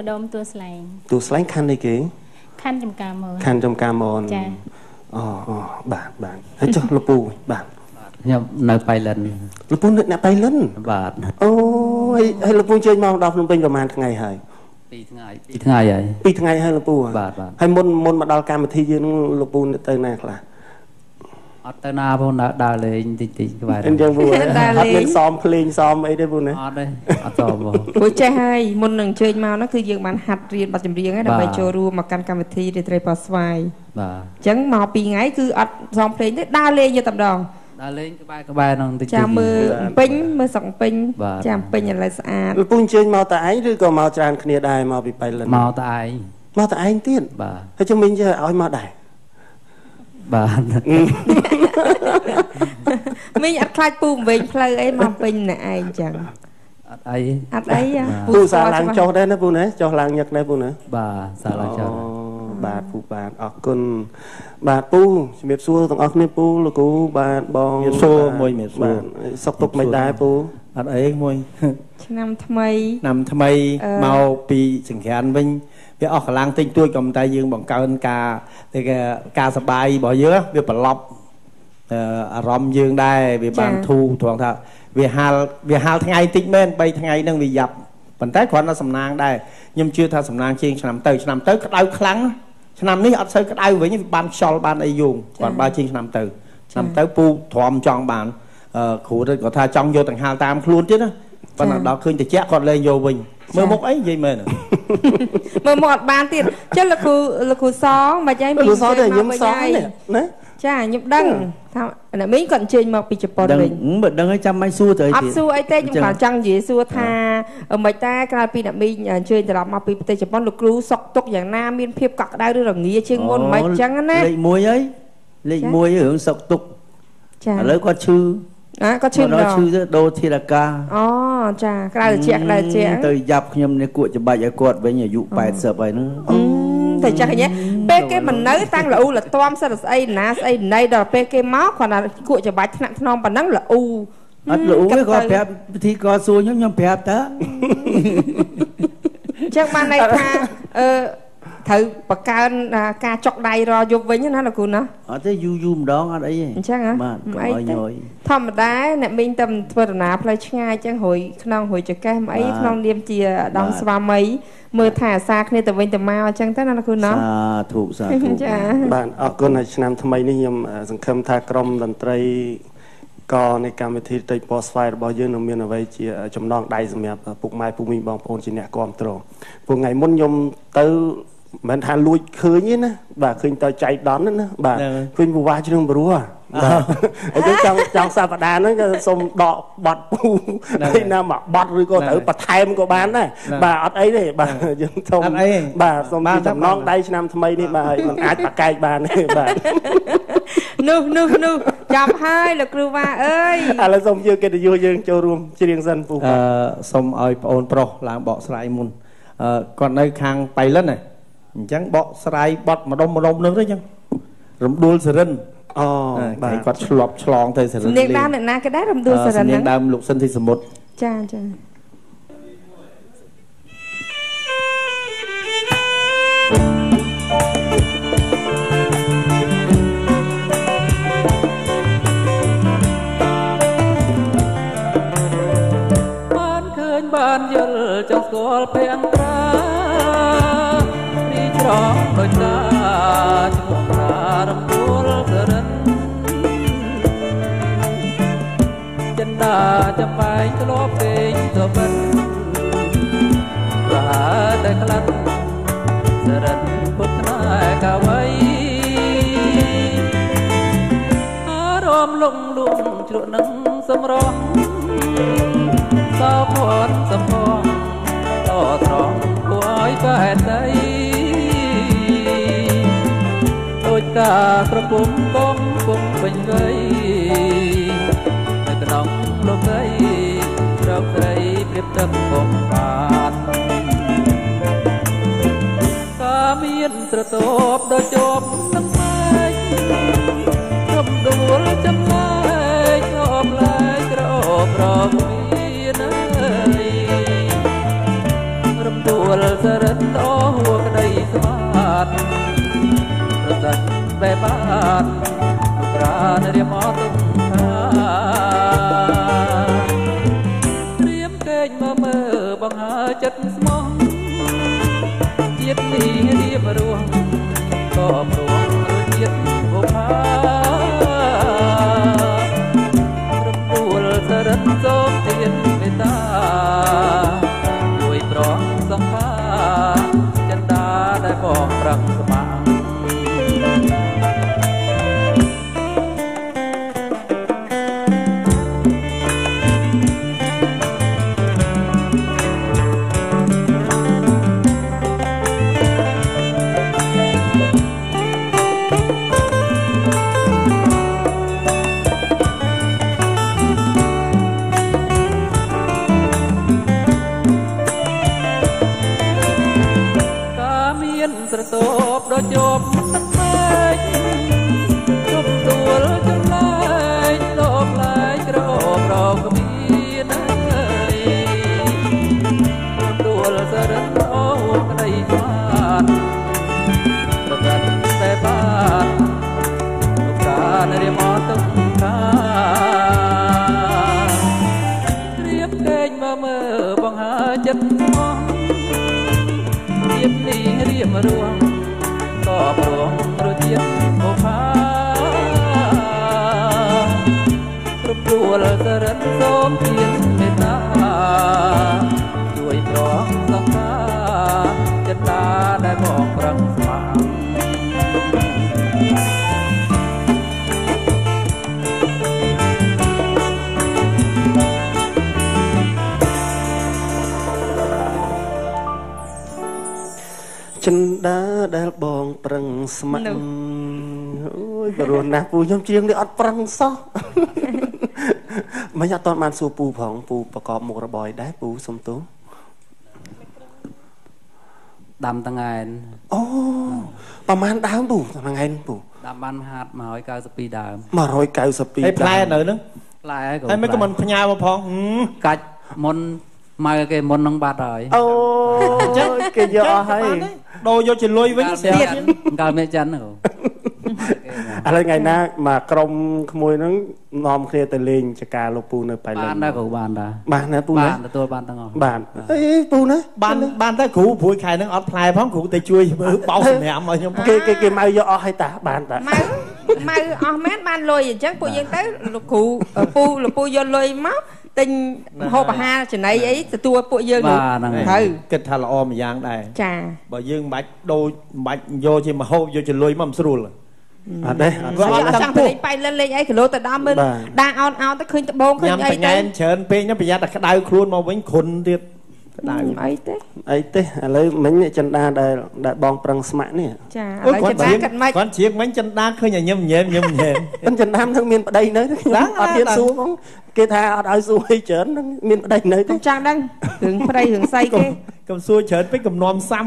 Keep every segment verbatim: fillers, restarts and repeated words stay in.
ดมตัวสไลน์ตัวสไลน์คันได้กี่คันจำการมอนคันจำการมอนอ๋ออ๋อบาทบาทให้จ้าลูกปูบาทเนี่ยในไปเล่นลูกปูเนี่ยไปเล่นบาทโอ้ให้ให้ลูกปูเจอมองดอกลงเป็นประมาณไงเหรอปีทั้งไงปีทั้งไงใหญ่ปีทั้งไงให้ลูกปูบาทบาทให้มนมนมาดอลการมาทียืนลูกปูเตยแน่คละอัตนาพวกนั้นดาเลยจริงๆก็ไปเป็นยังบูอัดเล่นซ้อมเพลงซ้อมไอ้ได้บูนะอัดเลยอัดซ้อมบูโอ้ยใจให้มนหนึ่งเชิญมานั่นคือยังมันหัดเรียนบัดจำเรียงให้เราไปโชว์รูมาการการวิธีในไตรปอสไวจังมาปีไงคืออัดซ้อมเพลงได้ดาเลยอยู่ตับดองดาเลยก็ไปก็ไปน้องติดจามมือปิ้งมือสองปิ้งจามปิ้งอะไรสะอาดลูกปูเชิญมาแต่ไอ้หรือก็มาจานคเนียได้มาไปไปเลยมาแต่ไอ้มาแต่ไอ้เตี้ยให้จงมินจะเอามาได้บานไม่อัดคลายปูมเวงเพลย์ไอ้มาเป็นไหนไอ้จังอัดไอ้อัดไอ้อะปูสาลังโจได้นะปูนะโจลังยักได้ปูนะบาสาลังโจบาทปูบาทออกคนบาทปูเมียซัวต้องออกเนี่ยปูลูกกูบาทบองเมียซัวมวยเมียซัวสกตกไม่ได้ปูอัดไอ้มวยนำทำไมนำทำไมเมาปีสิงแขนวิ่งเดี๋ยวออกกำลังติ้งตัวกำไตยืงบังเกินกาแต่กาสบายบ่เยอะเดี๋ยวปลอบอารมณ์ยืงได้เดี๋ยวบางทูทวงท่าเดี๋ยวหาเดี๋ยวหาทั้งไงติ๊กแม่นไปทั้งไงนั่งวิยับปัจจัยขวัญเราสำนางได้ยมเชื่อท่าสำนางเชียงฉนำเตยฉนำเตยก็ได้ครั้งฉนำนี้อัดเซยก็ได้ไว้ยังบานชอลบานไอยุงก่อนบานเชียงฉนำเตยฉนำเตยปูถอมจองบานขู่ได้ก็ท่าจองโยต่างหาตามครูนchứนะปัญหาดอกคืนแต่แจ๊กก่อนเลยโยวิงเมื่อมกไอ้ยัยเมื่อน่ะเมื่อหมดบานติดเจ้าละคือละคือซ้องมาใจมีซ้องแต่ยิ้มซ้องเนี่ยนะจ้ายิ้มดังทำอันนั้นไม่ก่อนเชิญมาปีจะปนเลยเบิดดังให้จำไม่สู้เลยอับสู้ไอ้เต้ยังผ่านจังยี่สู้ท่าเออไม่แต่กลายปีน่ะมีเชิญแต่เรามาปีเต้จะปนลูกครูสกตกอย่างน้ามีเพียบกักได้ด้วยหรืองี้เชิงงนไม่จังนะเล็กมวยไอ้เล็กมวยหึงสกตกแล้วก็ชื่ออ่ะก็ชื่อเราชื่อโดธีรกาอ๋อจ้ากลายเจียกลายเจียกเตยยับขยมในกุจะใบยากอดไว้เนี่ยอยู่แปดเสือไปนึงแต่จากอย่างเงี้ยเป๊กเกมันเนื้อตั้งละอูละต้อมสลัดไอ้หนาไอ้ในดอกเป๊กเกม้าขนาดกุจะใบถนัดนอมปนนั่งละอูอัดละอูไม่ก็แผลที่ก็ซูย่อมย่อมแผลเถอะจากมาในท่าเออถือปากกาการจอกใดรอยุบไว้ยังนั่นละคุณนะอ๋อจะยูยูมดองอะไรใช่ไหมไอ้ธรรมดาเนี่ยมีตำตัวหนาพลายง่ายจังหอยขนมหอยจะแก้มไอ้ขนมเดียมเจียดองสวามีมือถ่าซากเนี่ยแต่เว้นแต่มาจังแต่นั่นละคุณเนาะถูกสาถูกบ้านออกคนในชนามทำไมนี่ยมสังคมทากรมดนตรีก็ในการวิธีไต่พอสไฟร์บอยเยอะนมีนเอาไว้เจียจำลองได้สมัยปุกไม้ปุกมีบางโพนจีเนกอมตรงปุกไงมุ่งยมเตอมันทานลุยคืนนี้นะบ่าคืนต่อใจดอนนั่นนะบ่าคืนบัวชื่อบัวไอ้เจ้าจังจังซาปดานั่นก็สมดอกบัดปูไอ้น้ำบัดหรือก็ถือปัดไทยมันก็บานได้บ่าอัดไอ้เนี่ยบ่ายังทมบ่าสมที่จำน้องได้ชนำทำไมนี่บ่ามันอาจปากไก่บานนี่บ่านู่นู่นู่จำให้หรือครูว่าเอ้ยอะไรสมยืนกันอยู่ยืนโจรวมเชียงสันปูสมเอาโอนโปรล้างเบาสไลมุนก่อนในคางไปแล้วไงจังเบาสไลบอดมาดมมาดมนึกได้ยังรำดูสรินอ๋อไอ้ก็ฉลบฉลองเตยสรินเรียกดามเนี่ยนะก็ได้รำดูสรินเรียกดามลูกเส้นที่สมุดจ้าจ้าบ้านคืนบ้านยลจังสวลเพียงตราร้องโดยตาที่มองตารำดูลเสริญจันดาจะไปจะลบเองตัวมันว่าแต่คลันเสริญพุทธนากาไว้อารมณ์ลงลุ่มจุดนังสมร้องสาวพรสมพองต่อตรองผู้อ้อยแฟนใดกากระปุกกองปุกเป็นไงในกระนองโลกไกลเราใครเปรียบเทียบของบานกาเมียนตระตบโดยจบน้ำไม้รำดูลจำเลยชอบเลยกระอบรอบมีนายรำดูลสระចិត្តស្មោះជាតិនេះរៀបរងក៏ព្រមរជាតិបុផារំដួលសរិទ្ធសូមទានមេត្តាជួយប្រងសង្ខាចិន្តាដែលបងប្រឹងស្មាំស្រទប់ដល់ជប់ទឹកភ្នែកជប់ដួលចំលែកលោកលែកក្រប្រកមានអើយដួលសរិទ្ធអូក្ដីស្មានប្រកាសតែបានលោកការរៀបមកទឹកការៀបកេងមកមើលបង្ហើចិត្តស្មោះជាតិនេះរៀបរួងក៏ព្រមរជាតិបុផាគ្រប់ដួលសរិទ្ធសូមទានមេត្តាជួយប្រងសង្ខាចិន្តាដែលបងប្រឹងស្មាំចិន្តាដែលបងប្រឹងស្មាំអូយបរោះណាស់ពូខ្ញុំច្រៀងនេះអត់ប្រឹងសោះមិនអត់តបានសួរពូផងពូប្រកបមុខរបរដែរពូសុំទោសដាំតង្ហែនអូប្រហែលដើមពូតង្ហែនពូដាំបានហាត់មួយរយเก้าสิบពីរដើមមួយរយเก้าสิบពីរហើយផ្លែនៅហ្នឹងផ្លែហើយហើយមិនក៏មិនផ្ញើមកផងកាច់មុនមកគេមុននឹងបាត់ហើយអូអញ្ចឹងគេយកអស់ហើយដូរយកជាលុយវិញទៀតកាលមេចិនហ្នឹងឥឡូវថ្ងៃណាមកក្រុមក្មួយហ្នឹងនាំគ្នាទៅលេងចកាលោកពូនៅបៃលិនបានដែរគ្រូបានដែរបានណាពូណាបានទទួលបានទាំងអស់បានអីពូណាបានបានតែគ្រូព្រួយខែហ្នឹងអត់ផ្លែផងគ្រូទៅជួយបោសសម្រាប់ឲ្យខ្ញុំគេគេគេមកយកអស់ហើយតាបានតាមកមកអស់មែនបានលុយអញ្ចឹងពួកយើងទៅលោកគ្រូពូលោកពូយកលុយមកទិញហូបអាហារចំណីអីទទួលពួកយើងនោះហើយគិតថាល្អម្យ៉ាងដែរចាបើយើងមិនបាច់ដូរមិនបាច់យកជាមហូបយកជាលុយមកមិនស្រួលអត់ទេអត់ចង់ទៅលេងបៃលិនលេងអីគីឡូទៅដល់មើលដាអោនអោនទៅឃើញដបងឃើញអីទៅញ៉ាំច្រើនពេកណាប្រយ័ត្នតែក្តៅខ្លួនមកវិញគ្រុនទៀតក្តៅអីទេអីទេឥឡូវមិញចិន្តាដែលដែលបងប្រឹងស្មាក់នេះចាឥឡូវចិន្តាកាត់ម៉េចគាត់ជ្រៀងមិញចិន្តាឃើញតែញឹមញែមញឹមញែមមិនចិន្តានឹងមានប្តីនៅខ្ញុំអត់ទៀតសួរផងគេថាអត់ឲ្យសួរអីច្រើននឹងមានប្តីនៅទេចាំដឹងរឿងប្តីរឿងស្អីគេកុំសួរច្រើនពេកកំនំសាំ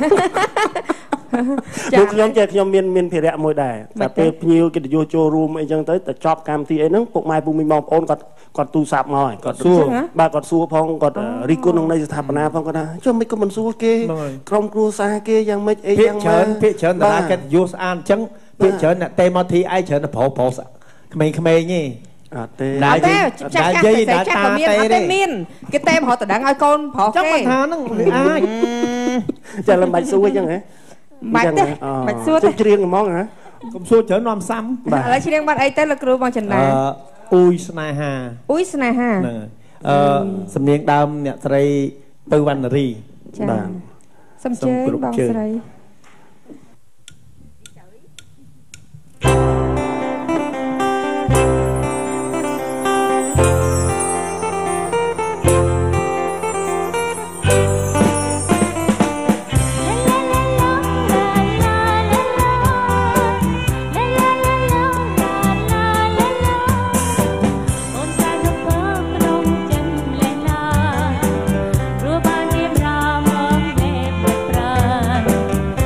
លោកខ្ញុំចេះខ្ញុំមានមានភារៈមួយដែរតែពេលភ្ញៀវកិត្តិយសចូលរួមអីចឹងទៅទៅចប់កម្មវិធីអីហ្នឹងពុកម៉ែពូមីបងប្អូនគាត់គាត់ទូរស័ព្ទមកគាត់សួរបាទគាត់សួរផងគាត់រីគុណក្នុងនៃស្ថាបនាផងគាត់ថាចុះមិនក៏មិនសួរគេក្រុមគ្រួសារគេយ៉ាងម៉េចអីយ៉ាងម៉េចភាគច្រើនតារាកិត្តិយសស្អាតអញ្ចឹងភាគច្រើនអ្នកតេមកទីឯងច្រើនតែប្រុសប្រុសក្មេងៗទេអត់ទេអត់ទេចាស់ចាស់តែចាស់ក៏មានអត់ទេមានគេតែមករត់តដឹងឲ្យកូនប្រុសគេចាំមិនថាហ្នឹងវាអាចចាឡើងបាច់សួរអញ្ចឹងហ៎បាច់ទេបាច់សួរទៅច្រៀងហ្មងហ៎កុំសួរច្រើននាំសាំឥឡូវច្រៀងបាត់អីទៅលោកគ្រូបងចិន្តាអ៊ូយស្នេហាអ៊ូយស្នេហាហ្នឹងអឺសំនៀងដើមអ្នកស្រីពៅវណ្ណរីបាទសំជើញបងស្រីរ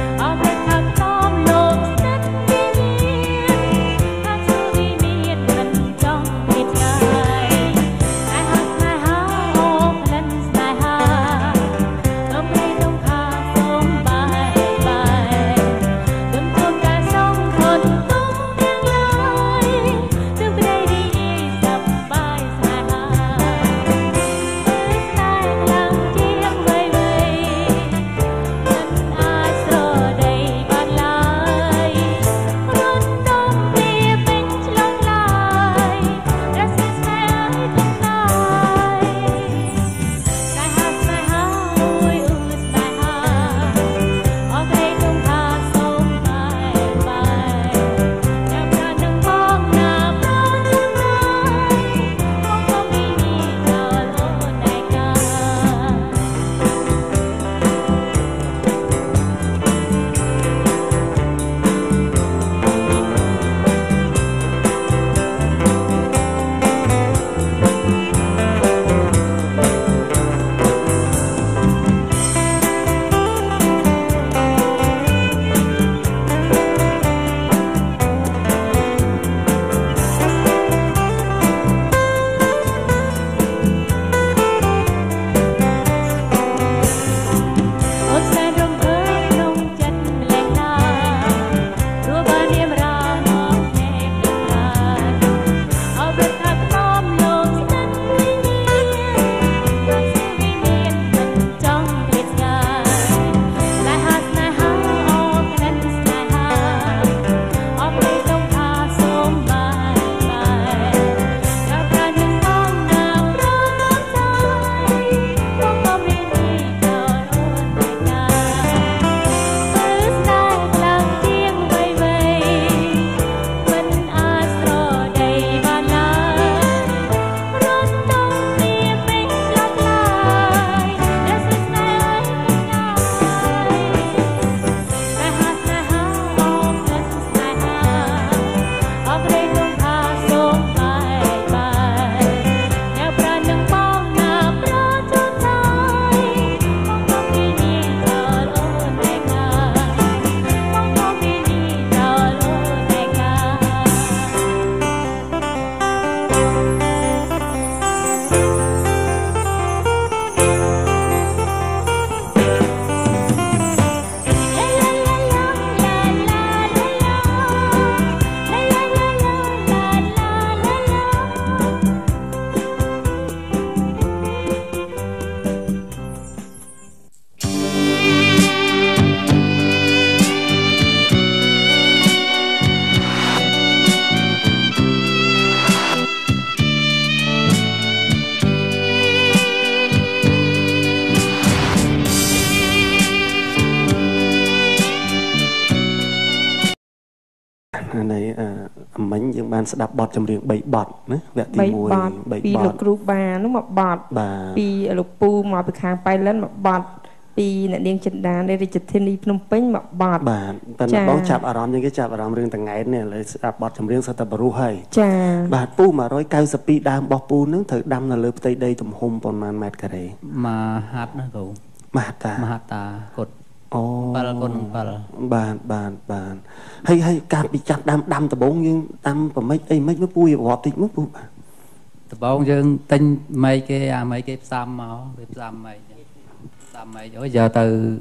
này mình những ban sẽ đập bọt trong riêng bảy bọt nữa vẹt tí mùi bảy bọt lục rú bà nó một bọt pi lục pu mà bị khang bay lên một bọt pi nè điên chân đá đây chụp thiên đi phnom penh một bọt bà tận bóng chạp ở đó những cái chạp ở đó riêng tầng ngày này lấy đập bọt trong riêng sẽ tập bru hay bà pu mà rồi cao sập pi đam bọt pu nước thử đâm là lướt tới đây tụm hôm còn màn mệt cả đấy mà hát nó cậu mà hát ta mà hát ta cột bà bà bà bà hay hay cạp bị chặt đâm đâm tập bốn nhưng đâm và mấy ấy mấy mấy pui gọt thì mất pui tập bốn nhưng tinh mấy cái à mấy cái xăm máu cái xăm mày xăm mày rồi giờ từ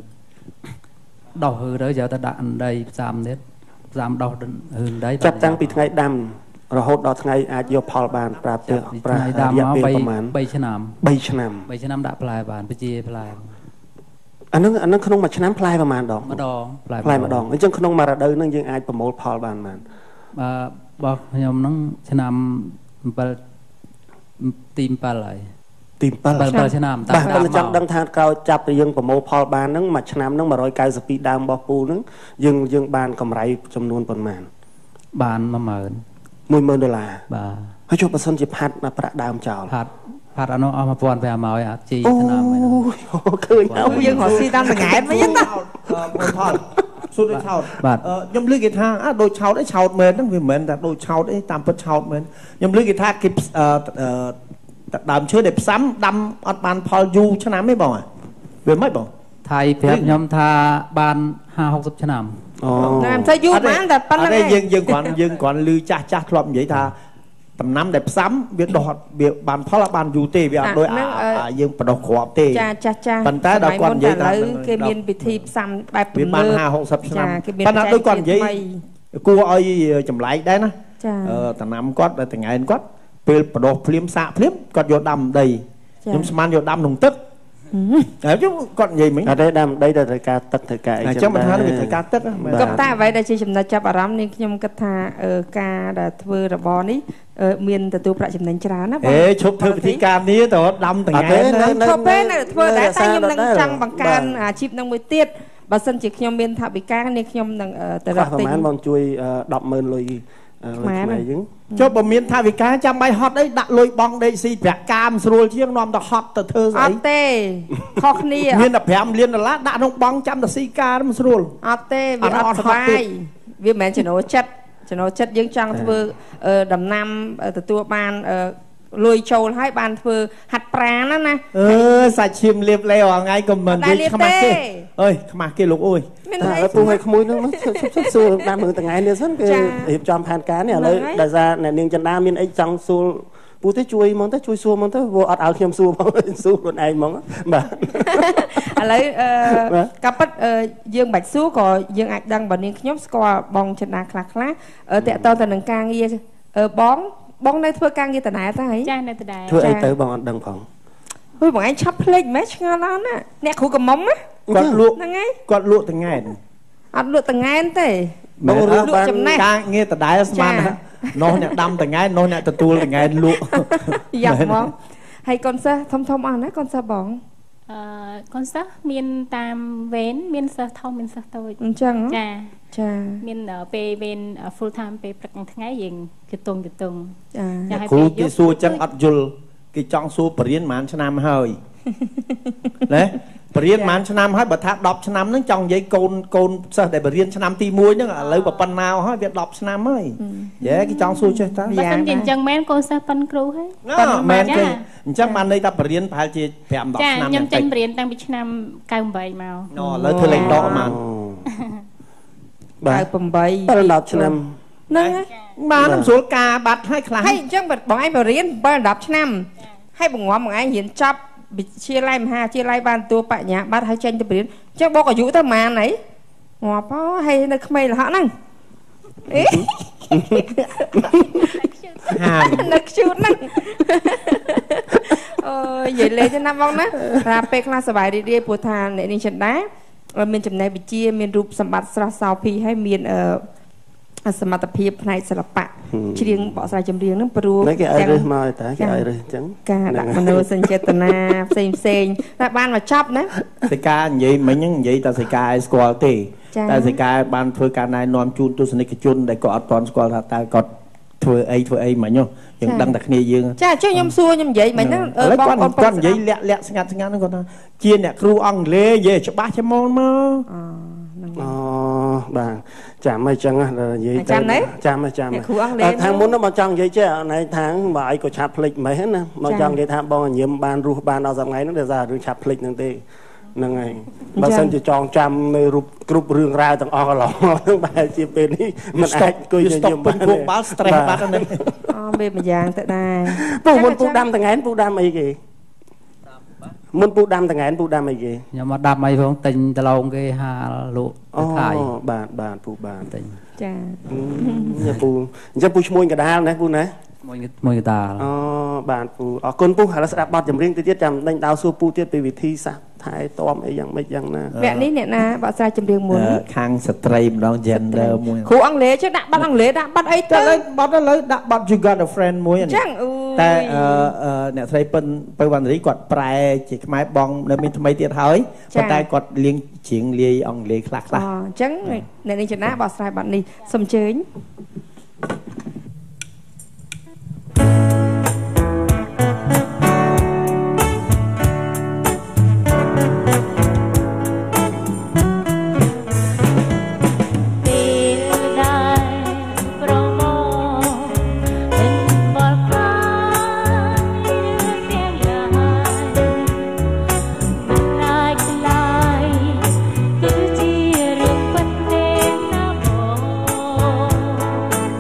đau hư đó giờ ta đạn đây xăm đấy xăm đau hư đấy chặt tăng bị ngày đâm rồi hốt đó ngày ai vô phò bàn prap từ ngày đâm nó bay bay chân nằm bay chân nằm bay chân nằm đã play bàn bay chia play anh nó anh nó không mà chán play vào màn đó mà đòn play mà đòn chứ không mà ra đây nó dương ai vào một phò bàn màn bà bà nhom nó chân nằm bà tìm bà lại tìm bà bà bà chân nằm bà bà chăm đăng thang cao chập thì dương vào một phò bàn nó mà chân nằm nó mà rồi cài speed đam bọc pu nó dương dương bàn cầm ray trong luôn phần màn bàn mà mờn mười mười đô la bà ให้ช่วยประสานจิตพัดมาประดามเจ้าพัดพัดอันนั้นเอามาปอนไปเอามาไว้อะจีขนาดไหนเคยเอายังหอซีตามแต่ไงไม่ยังต่อทอดสุดได้ชาวย่อมเลือกกีตาร์อ่ะโดยชาวได้ชาวเหมือนนั่นคือเหมือนแต่โดยชาวได้ตามเป็นชาวเหมือนย่อมเลือกกีตาร์กิบดามเชื้อเด็บซ้ำดำอัดบานพอยูชนะไม่บ่อยเบื่อไม่บ่อยไทยเพียบย่อมทาบานห้าหกสิบชนะน้ำใช้ยูมันแต่ปั้นอะไรยังยังก่อนยังก่อนลือจ่าจ่าคลอมใหญ่ทาตำน้ำเด็บซ้ำเบียดดอดเบียดบานเพราะละบานยูเตเบียดโดยอ่ายังประดอกขวบเตจ่าจ่าจ่าปันแต่ดอกก่อนใหญ่ตาเกมีนปิธีซ้ำแบบเบียดบานห้าหกสิบชนะปันนั้นด้วยก่อนใหญ่กูเอาจำไรได้นะเออตำน้ำก็แต่ไงก็เป็นประดอกเพลียมสะเพลียมก็โยดำดียมสมานโยดำหนุ่มตึ๊กเออchứ còn gì mình ở đây đam đây là thời ca tất thời ca chứ mình nói là thời ca tất กับตาไว้ได้ชีจำนวนจับอารมณ์นี่ขยมกระทาเออกาได้เพื่อระบอนี้เออเมียนแต่ตัวประจำนันจรานะเอ๊ะชุบเธอวิธีการนี้แต่ว่าดำแต่ไงนะชอบเป็นเพื่อได้แต่ยมนังจังบังการอาชีพนังมวยเตี้ยบัดสันจิขยมเมียนทับอีกการนี่ขยมนังเออแต่ละติงประมาณบอลช่วยดับเมินเลยมาชอบบ่มีท่าวิการจำใบฮอตได้ดักลอยบองได้สีแผลกามสรุลเที่ยงนอมตะฮอตแต่เธอใส่อัตเต้คอกนี่เรียนแต่แผลเรียนแต่ละดักนกบองจำแต่สีการมันสรุลอัตเต้วิอัตสบายวิแมนจะโนชัดจะโนชัดยังจังเธอเออดำน้ำแต่ตัวบานเออลอยโชว์ให้บานเธอหัดปลานั่นนะเออใส่ชิมเรียบเลยว่าไงก็เหมือนที่ขมาเกเอ้ยขมาเกลูกอุ้ยแล้วปูให้ขโมยนึงมั้งชุดสู้ดามมือแต่ไงเนี่ยสันคือหีบจอมผ่านการเนี่ยเลยแต่จะเนี่ยเนียงจันดามีไอ้จังสู้ปูที่ช่วยมองที่ช่วยสู้มองที่วัวอัดเอาเขียมสู้มองสู้คนไอ้มองแบบอะไรเออกับปัดเออยังบัดสู้ก็ยังอัดดังแบบนี้ขยมสกอร์บองชนะคลาคลาเออแต่ตอนแต่หนังกลางเยี่ยเออบ้องบ้องในเพื่อกลางเยี่ยแต่ไหนแต่ไหนใช่ในแต่ใดเพื่อไอ้เต๋อบ้องอัดดังผ่องเฮ้ยบอกไอ้ชับเพลงแมชงานแล้วน่ะเนี่ยขู่กับมองไหมกอดลูกกอดลูกแต่ไงอัดลูกแต่ไงแต่น้องลูกจำแนกการเงี้ยแต่ได้สมานนะน้องเนี่ยดำแต่ไงน้องเนี่ยตะตูแต่ไงลูกอยากมองให้คอนเสิร์ตทำทำอ่านนะคอนเสิร์ตบ้องคอนเสิร์ตมีนตามเว้นมีนเสิร์ตทอมมีนเสิร์ตตัวจังจ้าจ้ามีนเปย์เป็น full time เปย์ประกันทั้งไงยิงคือตรงคือตรงครูกิสูจังอัดจุลกิจองสูปริญญาชนะมาเฮยเลยปริญญาชนะให้บัตรดอกชนะนั่งจองยัยโกนโกนเสด็จปริญญาชนะตีมวยนั่งเลยแบบปันนาวให้เวียดดอกชนะเมย์เย้กิจองสูเช่ไหมบัตรจินจังแมนโกนเซปันครูให้แมนคือจังมันในตาปริญญาพายจีแผ่ดอกชนะยังจังปริญญาตั้งปีชนะเก้าใบมาเนาะแล้วเธอเล่นดอกมันเก้าปุ่มใบดอกชนะนั่งมาน้ำสูกาบัตรให้คลาให้จังบัตรบอกไอ้ปริญญาบัตรดอกชนะให้บุ๋งว่าบุ๋งไอ้เห็นจับเชียร์ไล่มาเชียร์ไล่บ้านตัวปะเนี่ยบ้านให้เจนจะเปลี่ยนเจ้าบอกอายุตั้งมาไหนหัวพ่อให้นึกไม่ละนั่งเอ๊ะนึกชุดนั่งเออใหญ่เลยจะนับบ้างนะราเปกลาสบายดีๆปูทานเนี่ยนี่ฉันได้เมียนจำนายบิเจียเมียนรูปสมบัติสระสาวพีให้เมียนเออสมรรถภาพในศิลปะเชียงเบาะสายจำเรียงนั่นปรูนั่นแกไอ้เรื่องมาแต่แกไอ้เรื่องจังการดักมโนสัญเจตนาเซมเซงแต่บ้านมาชอบนะสิกาใหญ่ไม่ยังใหญ่แต่สิกาสกอลตีแต่สิกาบ้านเพื่อการนายนอมจูนตุสนิกจุนได้ก็อัดตอนสกอลแต่ก็เธอไอ้เธอไอ้เหมือนเนาะยังดังแต่เนี่ยยังจ้าเจ้ายำซัวยำใหญ่เหมือนนั่นเออแล้วบ้าก้อนนก้อนใหญ่เละเละสงัดสงัดนั่นก็นะเจียนเนี่ยครูอังเลเย่จะบ้าจะมองมาอ๋อบางจำไม่จังอ่ะยี่จำไหนจำไม่จำทางมุ้นน้ำมาจังยี่เจ้าในทางบ่ายก็ชับพลิกไหมฮะนะมาจังยี่ทางบองยิ้มบานรูบานเอาสังไงนั่นเดี๋ยวจะเรื่องชับพลิกนั่นตีนั่งไงบางส่วนจะจองจำในรูปกรุ๊ปเรื่องราวต่างออกหลอกทั้งใบจีเป็นนี่มันไอ้ก็ยังยิ้มบ้านเลยบ้าสเตรสบ้านนั่นอ๋อเบ็ดมันยางแต่ได้ปูมันปูดำแต่ไงปูดำไอ้กี่มันปูดำแต่ไงปูดำไอ้กี่อย่ามาดำไอ้พวกติงตะลงcái hà lộ ถ่ายบาทบาทปูบาทติงจ้าอย่าปูอย่าปูชมวยกระดานนะปูนะมวยมวยตาอ๋อบาทปูอ๋อคนปูหาลักษณะบาดจำเรียงติดจำในดาวสู้ปูติดไปวิธีสักถ่ายตอมไอ้ยังไม่ยังนะแบบนี้เนี่ยนะบาดใจจำเรียงมุนคางสตรีมน้องเจนเดอร์มวยครูอังเลช่วยดักบัดอังเลดักบัดไอ้แต่เลยบัดเลยดักบัด you got a friend มวยอันนี้แต่เนี่ยใครเป็นไปวันนี้กดปลายจีกไม้บองแล้วมีทำไมเตี้ยเท้าแต่แต่กดเลี้ยงเฉียงเลี้ยอังเลคลักละอ๋อจังในนี้ชนะบาดใจบัดนี้สมเชยเ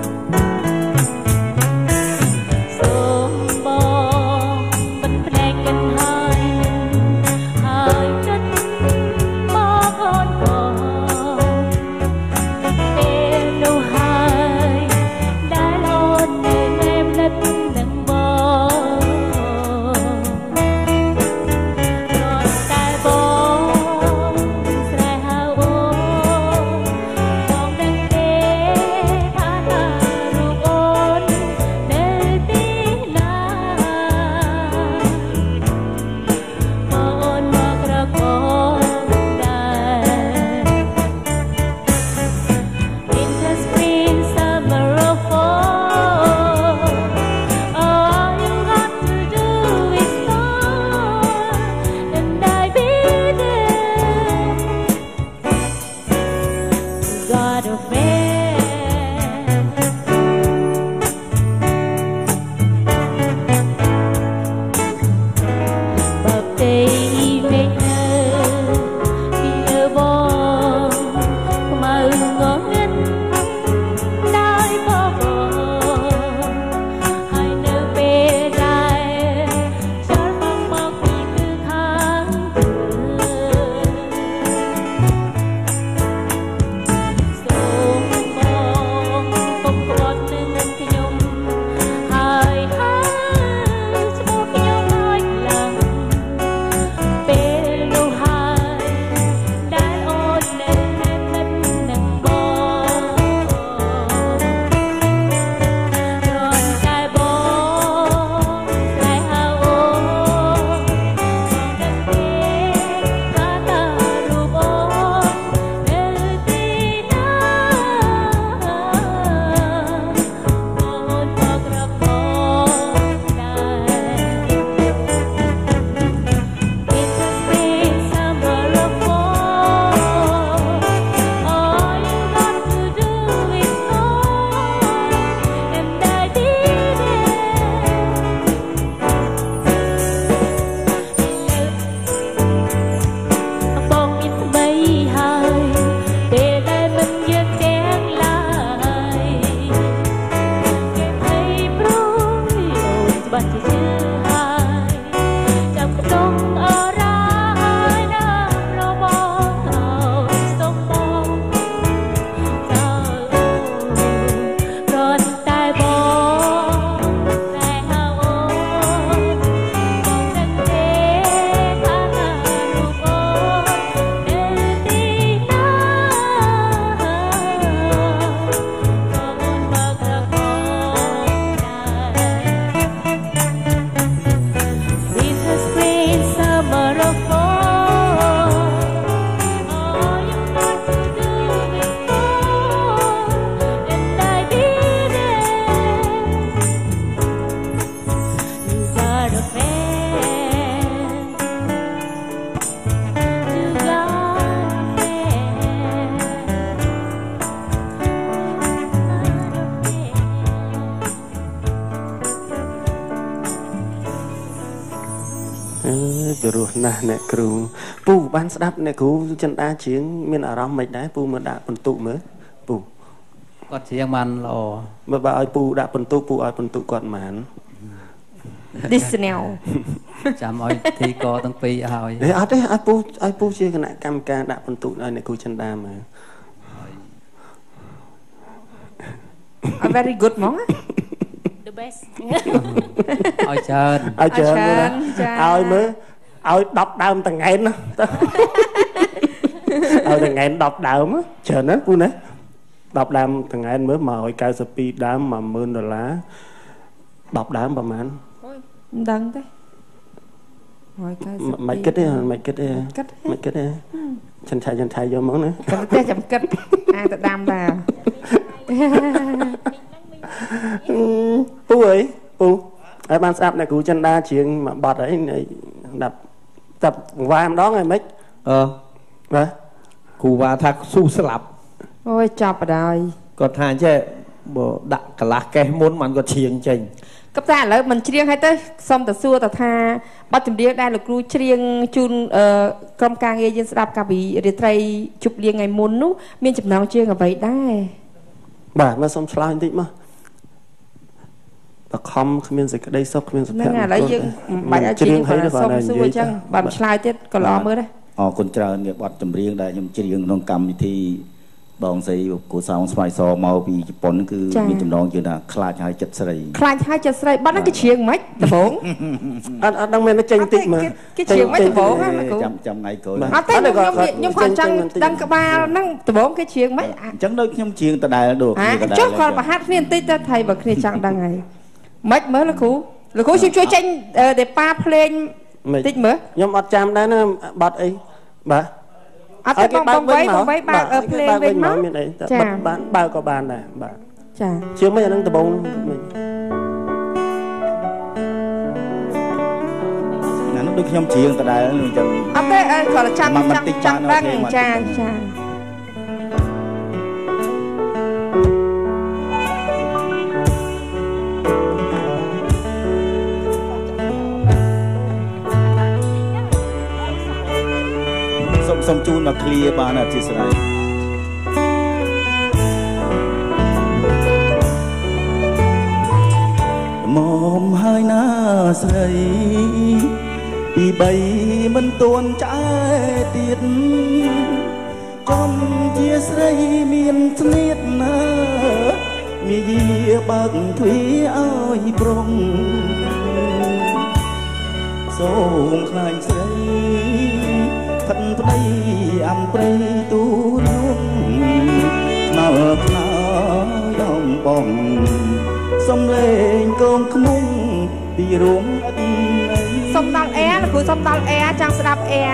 ពីរោះណាស់អ្នកគ្រូពូបានស្ដាប់អ្នកគ្រូចិនដាជាងមានអារម្មណ៍មិនដែរពូមើលដាក់បន្ទុកមើលពូគាត់ជាងបានល្អមើលបើឲ្យពូដាក់បន្ទុកពូឲ្យបន្ទុកគាត់ហ្មង Disney ចាំឲ្យធីកទាំងពីរឲ្យអេអត់ទេឲ្យពូឲ្យពូជាគណៈកម្មការដាក់បន្ទុកឲ្យអ្នកគ្រូចិនដាមើល very good ហ្មង the best ឲ្យច្រើនឲ្យច្រើនឲ្យមើលឲ្យដប់ដើមតង្ហែនណាឲ្យតង្ហែនដប់ដើមច្រើនណាស់ពូណាដប់ដើមតង្ហែនមើលមកឲ្យកៅសិបពីរដើម một nghìnដុល្លារដប់ដើមប្រហែលមិនដឹងទេហើយកៅសិបមិនគិតទេមិនគិតទេមិនគិតទេចិនឆៃចិនឆៃយកមកណាគិតទេចាំគិតអាទៅដាំតាពូអើយពូហើយបានស្ដាប់អ្នកគ្រូចិនដាជាងមួយបទអីដាក់តែវ៉ាម្ដងហើយមិនអឺបាទគ្រូវ៉ាថាស៊ូស្លាប់អូយចាប់បដ ாய் គាត់ថាចេះបើដាក់កន្លះកេះមុនមិនគាត់ច្រៀងចេញគាត់ថាឥឡូវមិនច្រៀងហើយទៅសុំទៅសួរទៅថាបទចម្រៀងដែលលោកគ្រូច្រៀងជូនក្រុមការងារយើងស្ដាប់កាលពីរាត្រីជប់លៀងថ្ងៃមុននោះមានចំណងជើងអ្វីដែរបាទមកសុំឆ្លើយបន្តិចមកបខំគ្មានសេចក្តីសុខគ្មានសុភមង្គលហ្នឹងឥឡូវយើងមិនបាច់ឲ្យច្រៀងគាត់សុំសួរអញ្ចឹងបើមិនឆ្លើយទៀតក៏ល្អមើលដែរអរគុណច្រើននេះបទចម្រៀងដែលខ្ញុំច្រៀងក្នុងកម្មវិធីបងស្រីគូសោងស្វាយសមកពីជប៉ុនគឺមានចំណងជើងថាខ្លាចហើយចិត្តស្រីខ្លាចហើយចិត្តស្រីបាត់ហ្នឹងគេច្រៀងមិនដំបងអត់អត់ដឹងមានចេញតិចមើលគេច្រៀងមិនដំបងណាគ្រូចាំចាំថ្ងៃក្រោយអត់ទេខ្ញុំខ្ញុំគាត់ចង់ដឹងក្បាលហ្នឹងដំបងគេច្រៀងមិនអញ្ចឹងដូចខ្ញុំច្រៀងដដែលដូចគ្នាដដែលចុះគាត់ប្រហាត់គ្នាបន្តិចទៅថៃបើគ្នាចង់ដឹងហើយមិនមើលលោកគ្រូលោកគ្រូជួយចេញដេប៉ាភ្លេងបន្តិចមើលខ្ញុំអត់ចាំដែរណាបាត់អីបាទអត់ទេបងបងវៃបងវៃបើកភ្លេងវិញមកមានអីតែបានបើក៏បានដែរបាទចាជាងមិនអានឹងដបងមិញណានោះដូចខ្ញុំច្រៀងដដែលអញ្ចឹងអត់ទេគាត់ចាំចាំចាំដឹងចាចាសូមជូនមកឃ្លាបានអធិស្ឋានមកហើយណាស្រីពីបីមិនទួនឆ្អែទៀតចំជាស្រីមានស្នៀតណាមាយាបើកទ្វារឲ្យប្រុងសូមខ្លាញ់ស្រីផិនប្តីអំព្រៃទូលងខ្នល់ខ្នល់ដំបងសំលេងកូនខ្មុំពីរួមអត់សុំដល់អែលោកគ្រូសុំដល់អែចង់ស្ដាប់អែ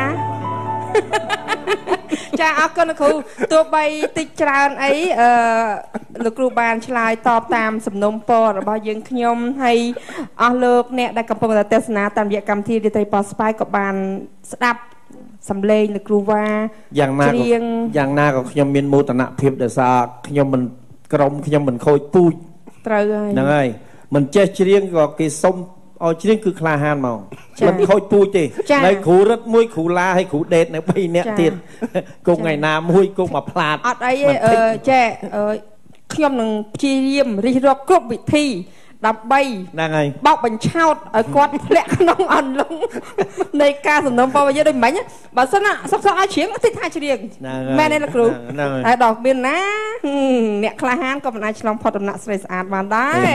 ចាអរគុណលោកគ្រូទោះបីតិចច្រើនអីអឺលោកគ្រូបានឆ្លើយតបតាមសំណុំពររបស់យើងខ្ញុំហើយអស់លោកអ្នកដែលកំពុងតែទស្សនាតាមរយៈកម្មវិធីរាត្រីប៉ស្ប៉ាយក៏បានស្ដាប់សំឡេងលោកគ្រូវ៉ាយ៉ាងណាក៏យ៉ាងណាក៏ខ្ញុំមានមោទនភាពដោយសារខ្ញុំមិនក្រុមខ្ញុំមិនខូចពូជត្រូវហើយហ្នឹងហើយមិនចេះច្រៀងក៏គេសុំឲ្យច្រៀងគឺក្លាហានមកមិនខូចពូជទេនៅគ្រូរឹតមួយគ្រូឡាហើយគ្រូដេតនៅបីនាក់ទៀតគង់ថ្ងៃណាមួយគង់មកផ្លាតអត់អីទេចេះខ្ញុំនឹងព្យាយាមរិះរកគ្រប់វិធីដើម្បីហ្នឹងហើយបោកបញ្ឆោតឲ្យគាត់ធ្លាក់ក្នុងអន្លង់នៃការសំណុំពរយើងដូចមិញបើសិនណាសុខសុខឲ្យច្រៀងតិចថាច្រៀងមែនទេលោកគ្រូហើយដល់មានណាអ្នកក្លាហានក៏មិនអាចឆ្លងផុតដំណាក់ស្រីស្អាតបានដែរ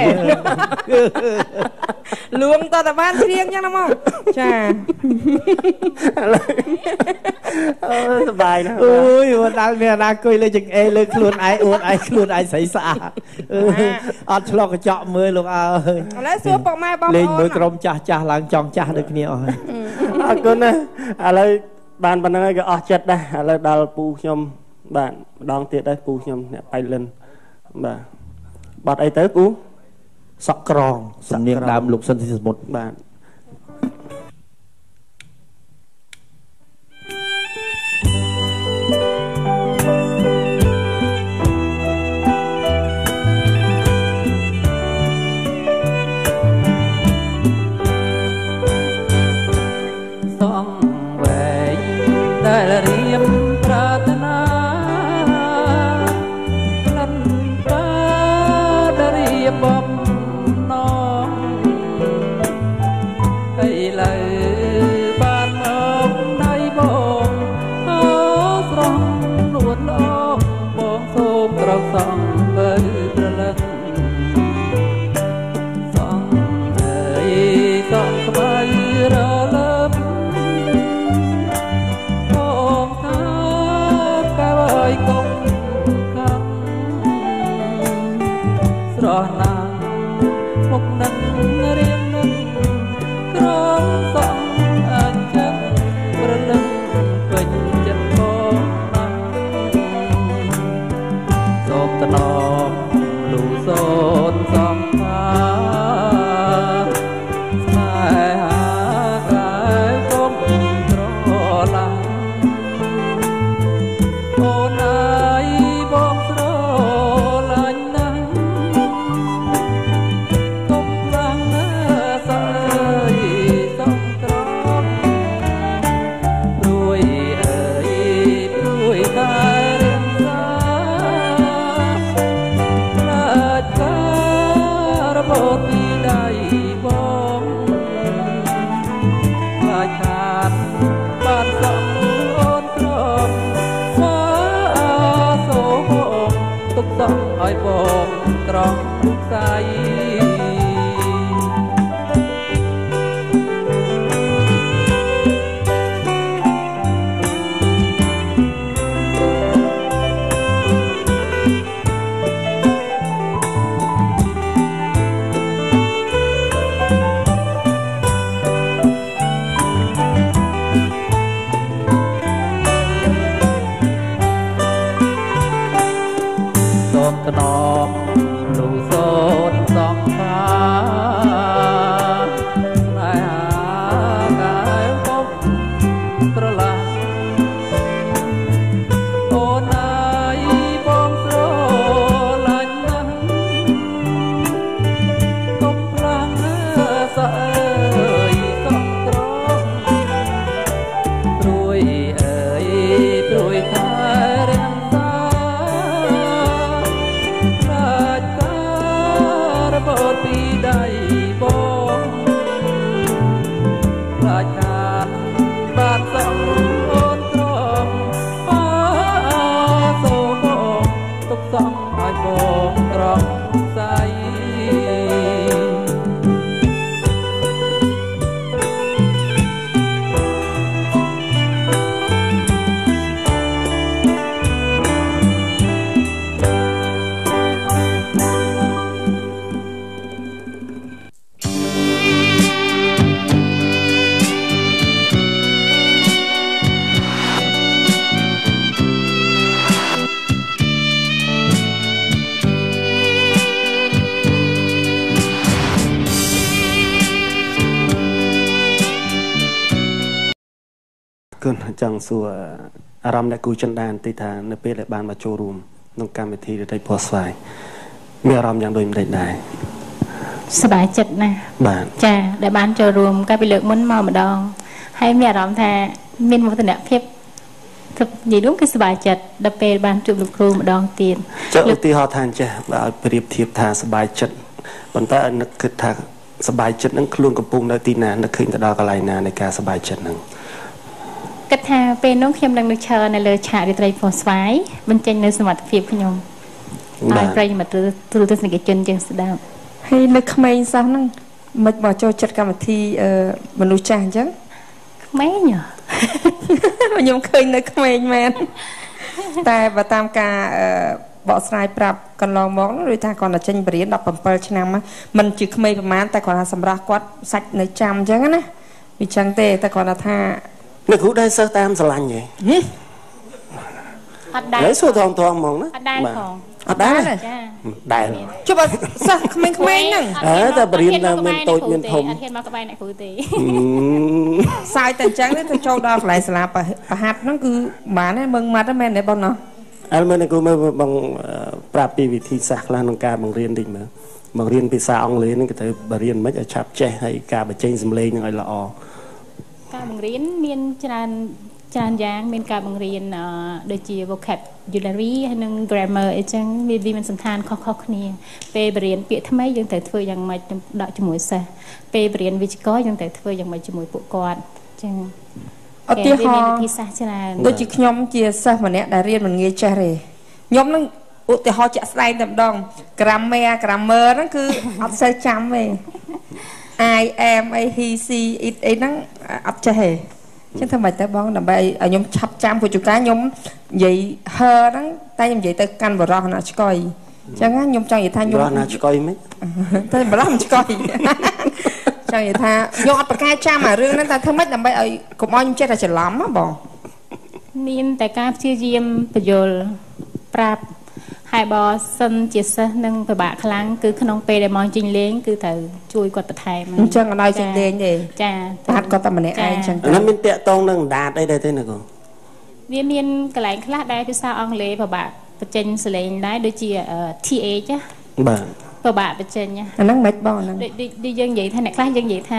លួងតើបានច្រៀងយ៉ាងណាមកចាអឺសบายណាស់អូយមកដល់មានណាគួយលើចង្អេលើខ្លួនឯងអួតឯងខ្លួនឯងស្រីស្អាតអត់ឆ្លងកញ្ចក់មើលលោកអើយឥឡូវសួរពុកម៉ែបងប្អូនលេងមើលក្រុមចាស់ចាស់ឡើងចង់ចាស់ដូចគ្នាអស់ហើយអរគុណណាស់ឥឡូវបានប៉ុណ្្នឹងហើយក៏អស់ចិត្តដែរឥឡូវដល់ពូខ្ញុំបាទម្ដងទៀតដែរពូខ្ញុំអ្នកបៃលិនបាទបាត់អីទៅពូសក់ក្រងសំនៀងដើមលោកសិនទីសមុទ្របាទងវែងដែលរៀបប្រាថ្នាក្លិនបាដែលរៀបបំណងហើយលើបានមកដៃបងអូស្រស់នួនល្អបងសូមត្រកសងមើលប្រលឹងសងអើយសងក្បែររលឹមបងថាកែវឲ្យកុំខំស្រស់ណាស់មុខនឹងរៀងនឹងក្រំសងអញ្ចឹងប្រលឹងពេញចិត្តបងណាស់សូមតំណងលូសូនសំខាស្នេហាកាយកុំត្រឡាញ់អូនអើយបងស្រឡាញ់ណាស់កុំខ្លាំងណាស់សើយសំត្រង់ព្រួយអើយព្រួយតែរៀងសាខ្លាចការរបូតពីដៃបងខ្លាចខាតបានសក់អូនក្រំមកសូមទុកសក់ឲ្យបងត្រង់ខ្សែសូមតំណងលូសូនសំខាស្នេហាកាយកុំត្រឡាញ់អូនអើយបងស្រឡាញ់ណាស់កុំខ្លាំងណាស់សើយសំត្រង់ព្រួយអើយព្រួយតែរៀងសាខ្លាចការរបូតពីដៃបងខ្លាចខាតបានសក់អូនត្រង់អើសូមបងទុកសក់ឲ្យបងត្រង់ខ្សែគុណចង់សួរអារម្មណ៍អ្នកគូចិនដានទីថានៅពេលដែលបានមកចូលរួមក្នុងកម្មវិធីរាត្រីពណ៌ស្វាយមានអារម្មណ៍យ៉ាងដូចម្ដេចដែរសប្បាយចិត្តណាស់បាទចាដែលបានចូលរួមកាលពីលើកមុនមកម្ដងហើយមានអារម្មណ៍ថាមានមោទនភាពនិយាយរួមគឺសប្បាយចិត្តដល់ពេលបានជួបលោកគ្រូម្ដងទៀតចុះឧទាហរណ៍ថាអញ្ចេះបើឲ្យប្រៀបធៀបថាសប្បាយចិត្តប៉ុន្តែនឹកគិតថាសប្បាយចិត្តហ្នឹងខ្លួនកំពុងនៅទីណានឹកឃើញទៅដល់កន្លែងណានៃការសប្បាយចិត្តហ្នឹងគិតថាពេលនោះខ្ញុំនឹងនៅឈរនៅលើឆាករាត្រីពណ៌ស្វាយបញ្ចេញនៅសមត្ថភាពខ្ញុំឲ្យប្រិយមិត្តទូរទស្សនិកជនជាងស្ដាប់ហើយនៅក្មេងសោះហ្នឹងមិនមកចូលចិត្តកម្មវិធីមនុស្សចាស់អញ្ចឹងក្មេងហ៎ខ្ញុំឃើញនៅក្មេងមែនតែបើតាមការបកស្រាយប្រាប់កន្លងមកនោះដូចថាគាត់តែចេញបរិញ្ញាដប់7ឆ្នាំមិនជាក្មេងប្រហែលតែគាត់ថាសម្រាប់គាត់សាច់នៅចាំអញ្ចឹងណាវាចឹងទេតែគាត់ថាអ្នកគ្រូដែរសិស្សតាមស្រឡាញ់ហ៎អត់ដែរហើយសួរថងថងហ្មងណាអត់ដែរផងអត់ដែរចាដែរជប់សិស្សក្មេងៗហ្នឹងអើតែបរិញ្ញាមានតូចមានធំអត់ហ៊ានមកក្បែរអ្នកគ្រូទេសើចតែអញ្ចឹងទៅចូលដល់កន្លែងសាលាប្រហាត់ហ្នឹងគឺបានទេមើងម៉ាត់ហ្នឹងមែនទេបងណោះអើមើលអ្នកគ្រូមើលបងប្រាប់ពីវិធីសាស្ត្រខ្លះក្នុងការបង្រៀនតិចមើលបង្រៀនភាសាអង់គ្លេសហ្នឹងគេទៅបរៀនមិនឲ្យឆាប់ចេះហើយការបញ្ចេញសំឡេងហ្នឹងឲ្យល្អការបង្រៀនមានច្រើនច្រើនយ៉ាងមានការបង្រៀនដូចជា vocabulary ហើយនិង grammar អីចឹងវាវាមានសន្តានខុសៗគ្នាពេលបរៀនពាក្យថ្មីយើងត្រូវធ្វើយ៉ាងម៉េចដកជាមួយសិស្សពេលបរៀនវិជ្ជាករយើងត្រូវធ្វើយ៉ាងម៉េចជាមួយពួកគាត់ចឹងឧទាហរណ៍វិធីសាស្ត្រច្រើនដូចជាខ្ញុំជាសិស្សម្នាក់ដែលរៀនមិនងាយចេះទេខ្ញុំនឹងឧទាហរណ៍ជាក់ស្ដែងតែម្ដង grammar grammar ហ្នឹងគឺអត់សូវចាំទេ I am អី he she it អីហ្នឹងអត់ចេះទេចឹងធ្វើម៉េចទៅបងដើម្បីឲ្យខ្ញុំឆាប់ចាំពុជការខ្ញុំនិយាយ her ហ្នឹងតែខ្ញុំនិយាយទៅកាន់បរោះណាឆ្កយចឹងខ្ញុំចង់និយាយថាខ្ញុំបរោះណាឆ្កយមិនតែបរោះមិនឆ្កយចង់និយាយថាខ្ញុំអត់ប្រកែចាំអារឿងហ្នឹងតែធ្វើម៉េចដើម្បីឲ្យកុំឲ្យខ្ញុំចេះតែច្រឡំណាបងមានតែការព្យាយាមបញ្យល់ប្រាប់ហើយបើសិនជាសិស្សនឹងពិបាកខ្លាំងគឺក្នុងពេលដែលមកចេញលេងគឺត្រូវជួយគាត់បន្ថែមអញ្ចឹងអត់ឲ្យចេញលេងទេចាបាត់គាត់តែម្នាក់ឯងអញ្ចឹងអានោះមានតាក់តងនឹងដាតអីដែរទេណាកូនវាមានកន្លែងខ្លះដែលភាសាអង់គ្លេសពិបាកបញ្ចេញសលេងដែរដូចជា th ណាបាទពិបាកបញ្ចេញអាហ្នឹងមិនបងហ្នឹងដូចយើងនិយាយថាអ្នកខ្លះយើងនិយាយថា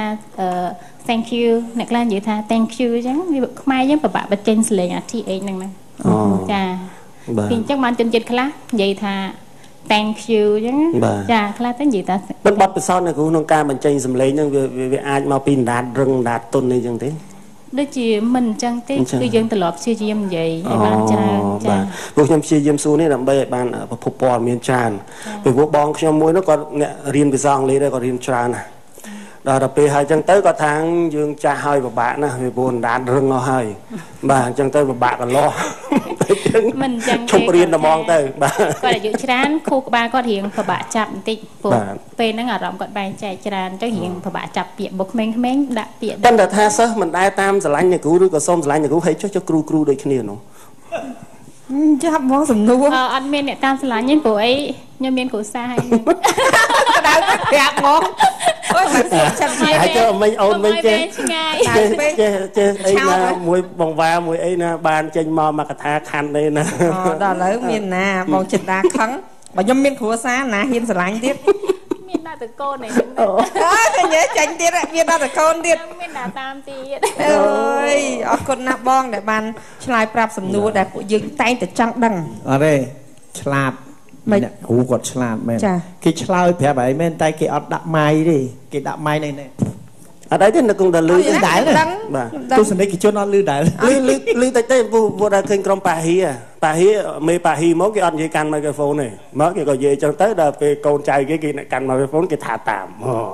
thank you អ្នកខ្លះនិយាយថា thank you អញ្ចឹងវាខ្មែរយើងពិបាកបញ្ចេញសលេងអា th ហ្នឹងណាចាពីអញ្ចឹងបានជនជាតិខ្លះនិយាយថា thank you អញ្ចឹងចាខ្លះទៅនិយាយថាមិនបត់ពិសោធន៍នៅក្នុងការបញ្ចេញសំឡេងហ្នឹងវាវាអាចមកពីដាតរឹងដាតទុនអីចឹងទេដូចជាមិនអញ្ចឹងទេគឺយើងត្រឡប់ព្យាយាមនិយាយឲ្យបានច្រើនចាពួកខ្ញុំព្យាយាមសួរនេះដើម្បីឲ្យបានប្រភពព័ត៌មានច្រើនពីពួកបងខ្ញុំមួយនោះគាត់អ្នករៀនភាសាអង់គ្លេសដែរគាត់រៀនច្រើនណាស់ដល់ទៅពេលហើយអញ្ចឹងទៅគាត់ថាយើងចាស់ហើយពិបាកណាស់វាព្រោះដាតរឹងអស់ហើយបាទអញ្ចឹងទៅពិបាកកន្លោះមិនអញ្ចឹងឈប់រៀនតែហ្មងទៅបាទគាត់អាយុច្រើនគ្រូក្បាលគាត់រៀងពិបាកចាប់បន្តិចព្រោះពេលហ្នឹងអារម្មណ៍គាត់បែងចែកច្រើនទៅរៀងពិបាកចាប់ពាក្យបុកក្មេងៗដាក់ពាក្យតែតែថាសិស្សមិនដែលតាមស្រឡាញ់អ្នកគ្រូឬក៏សុំស្រឡាញ់អ្នកគ្រូហើយចុះចុះគ្រូគ្រូដូចគ្នានោះចាប់ហ្មងសំណួរអត់មានអ្នកតាមស្រឡាញ់ទេព្រោះអីខ្ញុំមានគ្រូសាហើយដៅប្រាប់ហ្មងអូយមិនចាំហើយចុះមិញអូនមិញចេះចេះចេះចេះអីណាមួយបងវ៉ាមួយអីណាបានចេញមកមកកថាខណ្ឌនេះណាអូដល់ឥឡូវមានណាបងចិត្តដាខឹងបើខ្ញុំមានគ្រូសាណាហ៊ានស្រឡាញ់ទៀតមានដាក់តកូននេះអូឃើញចាញ់ទៀតមានដាក់តកូនទៀតមានដាក់តាមទៀតអើយអរគុណណាស់បងដែលបានឆ្លើយប្រាប់សំណួរដែលពួកយើងតែងតែចង់ដឹងអត់ទេឆ្លាតមិនគ្រូគាត់ឆ្លាតមែនគេឆ្លើយប្រាប់ហើយមែនតែគេអត់ដាក់ម៉ៃទេគេដាក់ម៉ៃនេះនេះអត់អីទេនៅគង់តែលឺដែរបាទទស្សនិកជនអត់លឺដែរលឺលឺតិចទេពូពូដល់ឃើញក្រុមប៉ាហ៊ីប៉ាហ៊ីមេប៉ាហ៊ីមកគេអត់និយាយកាន់មីក្រូហ្វូនទេមកគេក៏និយាយចឹងទៅដល់ពេលកូនចៅគេគេកាន់មីក្រូហ្វូនគេថាតាម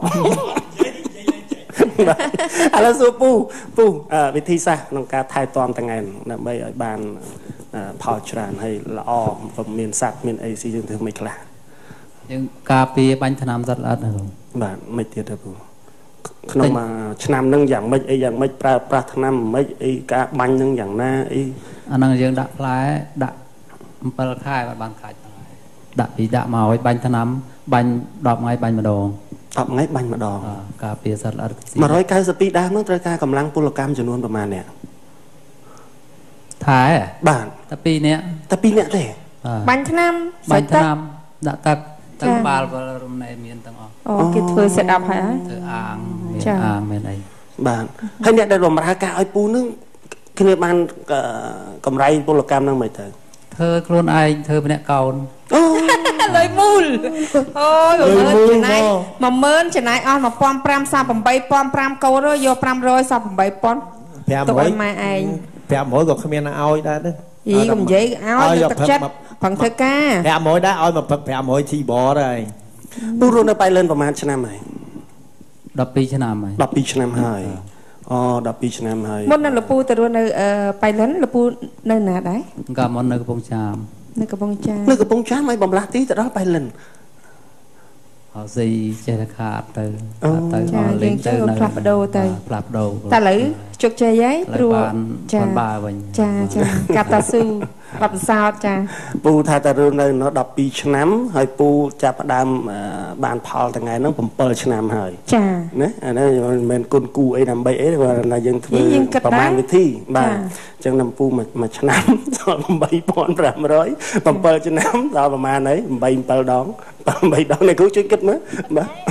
ឥឡូវសួរពូពូវិធីសាស្ត្រក្នុងការថែទាំថ្ងៃដើម្បីឲ្យបានផលច្រើនហើយល្អមានសត្វមានអីស៊ីយើងធ្វើមិនខ្លះយើងការពារបាញ់ថ្នាំសត្វល្អិតណាបាទមិនទៀតទេពូក្នុងមួយឆ្នាំនឹងយ៉ាងម៉េចអីយ៉ាងម៉េចប្រើប្រាស់ថ្នាំម៉េចអីការបាញ់នឹងយ៉ាងណាអីអាហ្នឹងយើងដាក់ផ្លែដាក់អំពិលខែបាត់បានខ្លាច់ដាក់ពីដាក់មកឲ្យបាញ់ថ្នាំបាញ់ដប់ថ្ងៃបាញ់ម្ដងដប់ថ្ងៃបាញ់ម្ដងការពារសត្វល្អិតមួយរយកៅសិបពីរដើមនោះត្រូវការកម្លាំងពលកម្មចំនួនប្រមាណអ្នកថែបាទតែពីរនាក់តែពីរនាក់ទេបាញ់ថ្នាំបាញ់ថ្នាំដាក់ទឹកទឹកបាល់រំណែមានទាំងអស់អូគេធ្វើ set up ហើយធ្វើអាងមានអាងមានអីបាទហើយអ្នកដែលបម្រើការឲ្យពូនឹងគ្នាបានកម្រៃពលកម្មនឹងមិនទៅធ្វើខ្លួនឯងធ្វើម្នាក់កូនអូលុយមូលអូយលុយមូលចំណាយ មួយម៉ឺន ចំណាយអស់ một nghìn năm trăm សល់ 八nghìn năm trăm កូនយក five hundred សល់ eight nghìn ទៅឲ្យម៉ែឯង five hundredក៏គ្មានឲ្យដែរទេអីកុំនិយាយឲ្យទឹកចិត្តផឹងធ្វើការ five hundredដែរឲ្យមកផឹកfive hundredជីបដែរពូរស់នៅប៉ៃលិនប្រហែលឆ្នាំហើយ twelveឆ្នាំហើយ twelveឆ្នាំហើយអូtwelveឆ្នាំហើយមុននៅលពូទៅរស់នៅប៉ៃលិនលពូនៅណាដែរកាលមុននៅកំពង់ចាមនៅកំពង់ចាមនៅកំពង់ចាមឲ្យបំលាស់ទីទៅដល់ប៉ៃលិនអត់ស៊ីចេះតែខាតទៅខាតទៅអស់លេងទៅនៅផ្លាស់ប្ដូរទៅផ្លាស់ប្ដូរតែឥឡូវជោគជ័យហើយព្រោះចាបើវិញចាចាកាប់តាស៊ូបាត់សោតចាពូថាតែរឿងនៅនៅtwelveឆ្នាំហើយពូចាប់ផ្ដើមបានផលថ្ងៃហ្នឹងsevenឆ្នាំហើយចាណាអានេះមិនមែនគុណគូអីដើម្បីអីតែយើងធ្វើប្រមាណវិធីបាទអញ្ចឹងដល់ពូមួយឆ្នាំដល់eight thousand five hundred sevenឆ្នាំដល់ប្រមាណអីeight sevenដងeightដងនេះគូជួយគិតមើលបាទ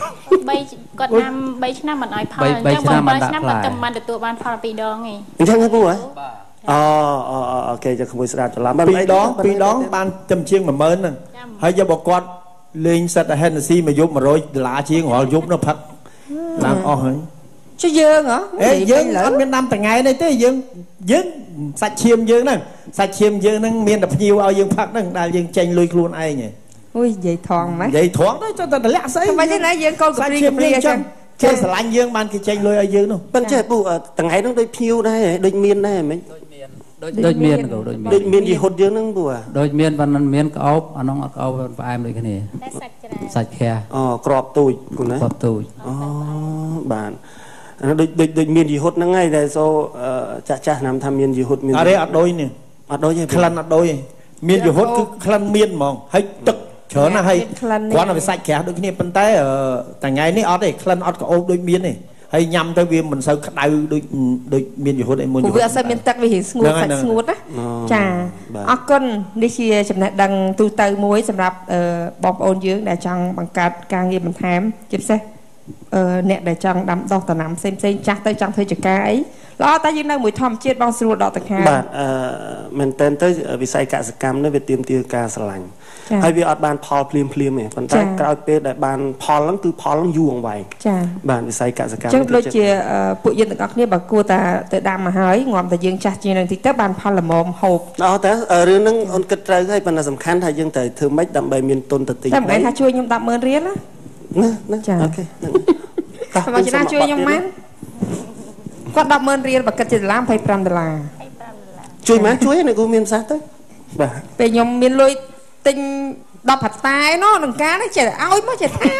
bay còn nam bay năm mình nói phơi nhưng mà bay năm mình tầm mình được tụi ban phơi bị đòn này chẳng hay bùa ờ ờ ok cho không bị sao cho lắm pi đón pi đón ban châm chiên mà mến nè hay cho bọc quạt lên sạch là Hennessy mà giúp mà rồi lá chiên họ giúp nó phật làm o hả chứ dương hả ê dương ở miền Nam từng ngày đây thế dương dương sạch chiêm dương nè sạch chiêm dương nó miền đập nhiều ao dương phật nè đại dương tranh lui luôn ai nhỉ ui vậy thoáng mấy vậy thoáng đấy cho ta lẽ sấy không phải thế này dương con sạch chiêm dương chân chơi sờ lạnh dương ban cái tranh lui ao dương đâu bên chơi bùa từng ngày nó đôi phiêu đây đôi miên đây mấy đôi miên của đôi miên đôi miên gì hốt dương nó bùa đôi miên văn miên có ốp anh ông có ốp phải em đây cái này sạch khe ờ crop tui của nó crop tui ờ bạn đôi đôi đôi miên gì hốt nó ngay đây so chả chả nằm tham miên gì hốt miên ở đây ở đôi nè ở đôi gì khăn ở đôi miên gì hốt cứ khăn miên mong hay tức chớ là hay quán là phải sạch khe đôi cái này bên tay ở tại ngày này ở đây khăn ở có ốp đôi miên này hay nhằm tới vì mình sao đau đôi đôi miên gì hốt đây muốn vừa sao miên tắc vì hiện ngút phải ngút á chà ở con đi chia chấm này đằng tu từ muốiสำหรับบอมโอนยื้งได้จังบังกัดการเงินมันแถมเจ็บเซ่เนี่ยได้จังดำดอกตะน้ำเซ็มเซ็งจักtớiจังเธอจะกายแล้วแต่ยืนนั่งมวยทอมเจ็ดบางส่วนดอกตะแคงบาดมันเต้นtớiวิสัยกสิกรรมเนี่ยไปเตรียมตีการสลังให้วิอัดบานพอลพลีมพลีมเนี่ยปัญหากลายเป็นได้บานพอลนั่นคือพอลต้องยวงไว้บานวิสัยกสิกรรมจังเลยเจี๋ยผู้ยืนตะกักเนี่ยบอกกูแต่แต่ดำมาหายงอมแต่ยืนจัดจีนึงที่แต่บานพอลละมอมหบอ๋อแต่เรื่องนั้นอันกระจายให้ปัญหาสำคัญถ้ายังแต่เธอไม่ดำใบมีนต้นตะตีแต่ไงถ้าช่วยยมดำเมินเรียนนะนะนะโอเคทำไมจะน่าช่วยยมมันก็ดำเมินเรียนบักกะจิตล้ามไปปรำดลาช่วยไหมช่วยในกูมีนซะเต้ไปยมมีนลอยติงดอกผัดตายเนาะหนึ่งก้าได้เจ็ดเอาไม่เจ็ดเท้า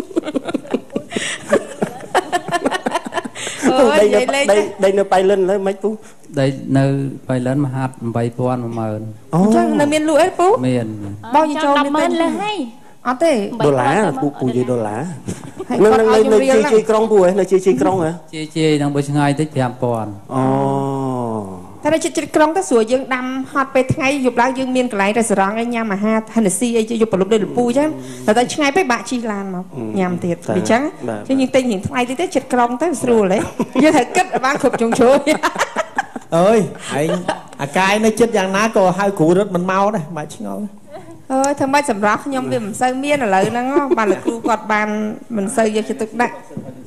đây đây đây đây nó bay lên lấy mấy phút đây nơi bay lên mà hạt bay quan mà mờn chắc là miền lụi phú miền bao nhiêu châu miền lên lên hay ở thế đô lá bù bù gì đô lá nó nó nó chi chi krong bùi nó chi chi krong hả chi chi đang bơi ngay tới chạm pòn ถ้าเราจะจิตกรองก็สวยยังดำฮอตไปไงยุบล้างยังเมียนกลายแต่สร้างไอ้ยามมาฮาฮันเดซี่ไอ้จะยุบปลุกเดินปูใช่ไหมแต่ตอนไงไปบะชีลานมายามเตียดดิฉันจะยิงตีหินไงที่ได้จิตกรองแต่สรู้เลยยังถ่ายกัดบ้างขบจงช่วยเอ้ยไอ้อากายในจิตอย่างน้าก็ให้กูรถมันเมาได้มาชิงเอาเอ้ยทำไมสำรับยมเป็นเซอร์เมียนอะไรนั่งอ่ะบ้านหรือครูกอดบ้านมันเซอร์ยังจะตึกได้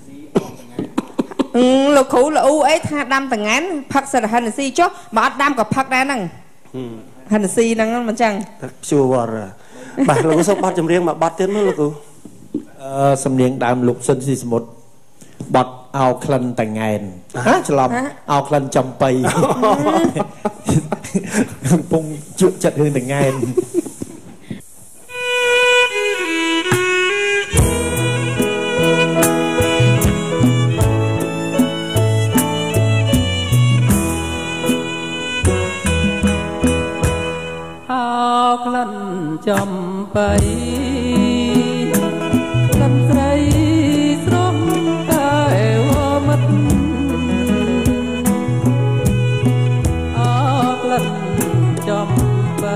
ลูกขู่ลูกเอ้ยท่าดำแต่งั้นพักสระฮันซีจ๊อมาดำกับพักได้นั่งฮันซีนั่งมันจังชัวร์เลยบ้านเราก็ชอบบ้านจำเรียงมาบ้านเต้นมั้งลูกสำเนียงดำลูกสันซีสมุดบัดเอาคลันแต่งงานฮะฉลองเอาคลันจำไปปงจุดจัดเฮือนแต่งงานคลันจำไปคลันใครสร้องกายว่ามัดอาคลันจำไป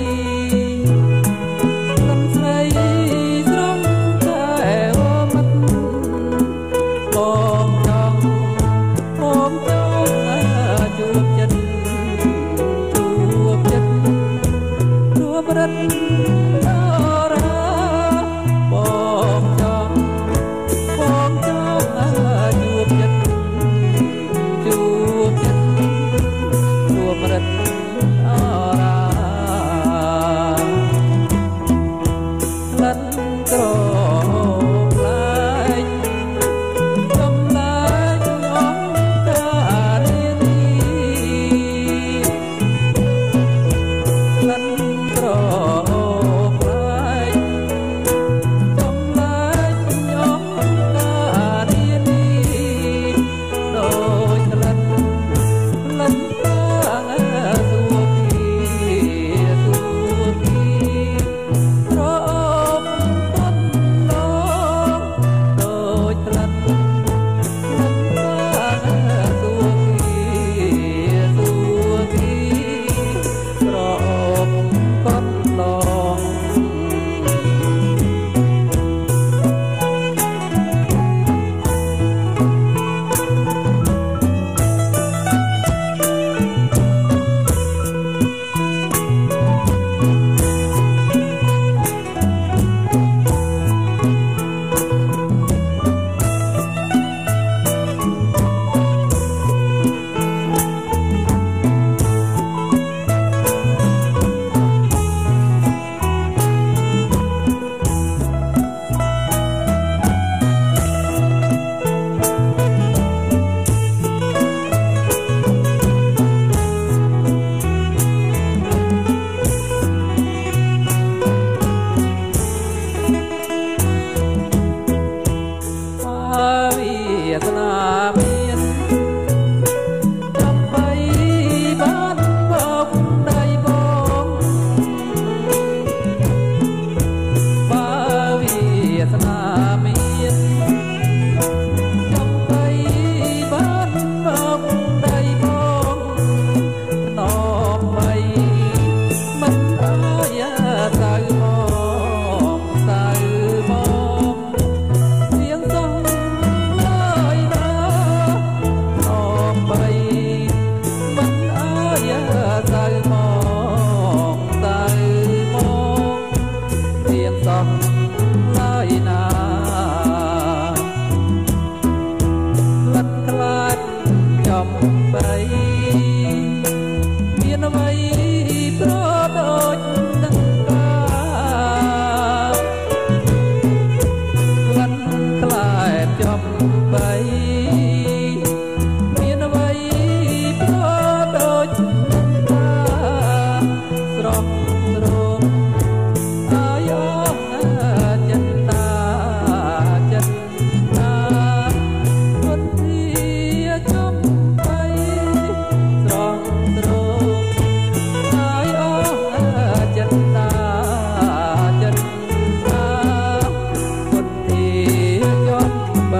คลันใครสร้องกายว่ามัดมองจ้องมองจ้องจูบจันจูบจันรันចំបីមានអ្វីប្រដូចនឹងកាក្លិនខ្លែបចំបីមានអ្វីប្រដូចនឹងកាស្រស់ស្រមអាយអស់ចិត្តតាចិត្តតាคนที่จมไปស្រស់ស្រមអាយអស់ចិត្តតាចិត្តតាคนที่จมไป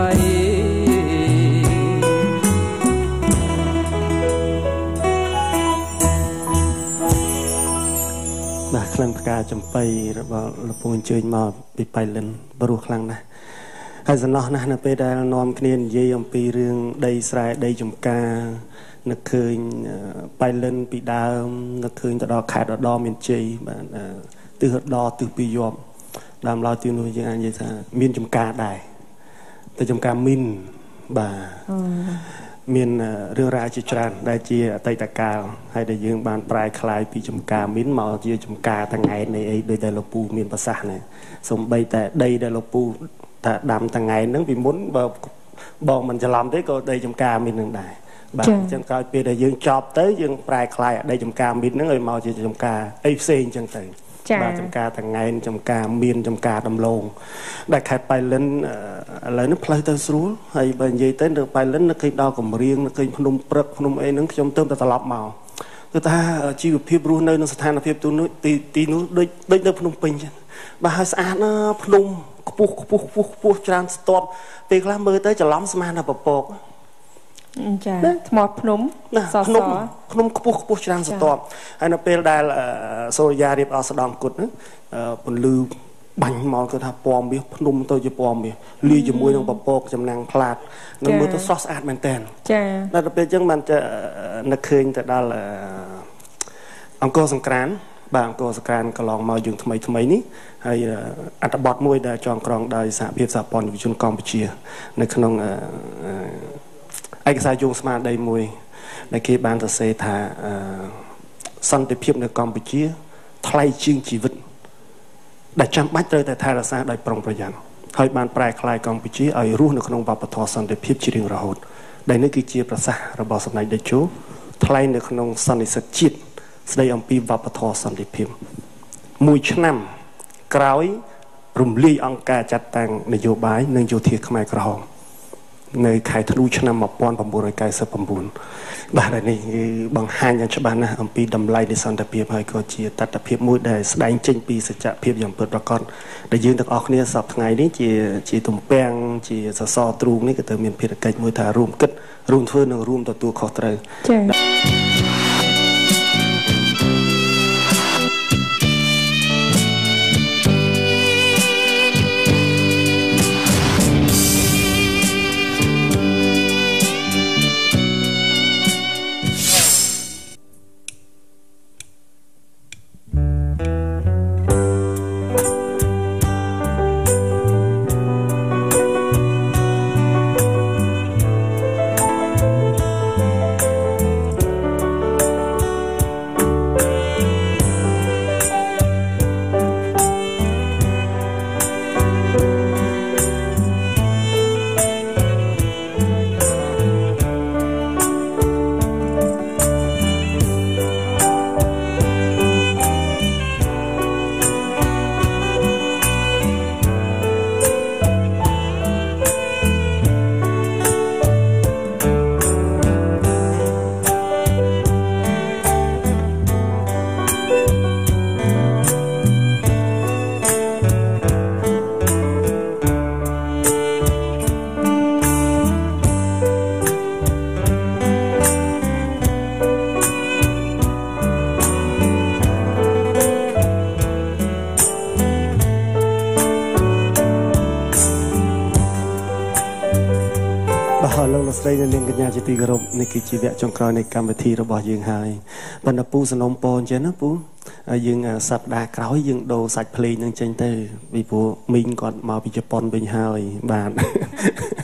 បាទក្លិនផ្កាចំបៃរបស់លោកពូអញ្ជើញមកពីបៃលិនព្រោះខ្លាំងណាស់ហើយសំណោះណាស់នៅពេលដែលនាំគ្នានិយាយអំពីរឿងដីស្រែដីចំការនឹកឃើញបៃលិនពីដើមនឹកឃើញទៅដល់ខេត្តឧត្តរមានជ័យបាទទិសឧត្តរទិសពីយប់ដើមឡើយទីនោះយើងអាចនិយាយថាមានចំការដែរតែចំការមីនបាទមានរឿងរ៉ាវជាច្រើនដែលជាអតីតកាលហើយដែលយើងបានប្រែក្លាយពីចំការមីនមកជាចំការតង្ហែននៃអីដោយតែលោកពូមានប្រសាសន៍ណាសំបីតែដីដែលលោកពូថាដាំតង្ហែនហ្នឹងពីមុនបើបងមិនច្រឡំទេក៏ដីចំការមីននឹងដែរបាទអញ្ចឹងក្រោយពេលដែលយើងចប់ទៅយើងប្រែក្លាយដីចំការមីនហ្នឹងឲ្យមកជាចំការអីផ្សេងអញ្ចឹងទៅបាទចំការតង្ហែនចំការមានចំការដំឡូងដែលខេត្តបៃលិនឥឡូវនេះផ្លូវទៅស្រួលហើយបើនិយាយទៅនៅបៃលិននឹកឃើញដល់កំរៀងនឹកឃើញភ្នំព្រឹកភ្នំអីហ្នឹងខ្ញុំទៅតែត្រឡប់មកគឺថាជីវភាពរស់នៅក្នុងស្ថានភាពទូនោះទីទីនោះដូចដូចនៅភ្នំពេញអញ្ចឹងបាទហើយស្អាតណាស់ភ្នំខ្ពស់ខ្ពស់ខ្ពស់ខ្ពស់ច្រើនស្ទាត់ពេលខ្លះមើលទៅច្រឡំស្មានតែពពកចាថ្មភ្នំសសភ្នំភ្នំខ្ពស់ខ្ពស់ច្រើនស្ទាត់ហើយនៅពេលដែលសូរិយារៀបអស្ដង្គគុតពន្លឺបាញ់មកគឺថាពណ៌មាសភ្នំទៅជាពណ៌មាសលាយជាមួយនឹងពពកចំណាំងផ្លាតនឹងមើលទៅស្រស់ស្អាតមែនតើចាដល់ពេលអញ្ចឹងបាននឹកឃើញទៅដល់អង្គរសង្ក្រាន្តបាទអង្គរសង្ក្រាន្តកន្លងមកយើងថ្មីថ្មីនេះហើយអត្ថបទមួយដែលចងក្រងដោយសហភាពសហព័ន្ធយុវជនកម្ពុជានៅក្នុងឯកសារយោងស្មារតីមួយដែលគេបានសរសេរថាសន្តិភាពនៅកម្ពុជាថ្លៃជាងជីវិតដែលចាំបាច់ត្រូវតែថែរក្សាដោយប្រុងប្រយ័ត្នហើយបានប្រែក្លាយកម្ពុជាឲ្យរស់នៅក្នុងវប្បធម៌សន្តិភាពជារៀងរហូតដែលនេះគឺជាប្រសាសន៍របស់សម្ដេចតេជោថ្លែងនៅក្នុងសន្និសីទជាតិស្ដីអំពីវប្បធម៌សន្តិភាពមួយឆ្នាំក្រោយរំលាយអង្គការចាត់តាំងនយោបាយនិងយោធាខ្មែរក្រហមនៅខែធ្នូឆ្នាំmột nghìn chín trăm chín mươi chínបាទនេះគឺបង្ហាញយ៉ាងច្បាស់ណាស់អំពីតម្លៃនៃសន្តិភាពហើយក៏ជាតថភាពមួយដែលស្ដែងចេញពីសច្ចភាពយ៉ាងពិតប្រាកដដែលយើងទាំងអស់គ្នាសពថ្ងៃនេះជាជាទំពាំងជាសសរទ្រូងនេះក៏ទៅមានភារកិច្ចមួយថារួមគិតរួមធ្វើនិងរួមទទួលខុសត្រូវចា៎លោកលោកស្រីនិងនាងកញ្ញាជាទីគោរពនេះគឺជាវគ្គចុងក្រោយនៃកម្មវិធីរបស់យើងហើយប៉ុន្តែពូសនំពរអញ្ចឹងណាពូយើងសប្តាហ៍ក្រោយយើងដូរសាច់ភ្លេងនឹងចេញទៅពីព្រោះមីងគាត់មកពីជប៉ុនវិញហើយបាទ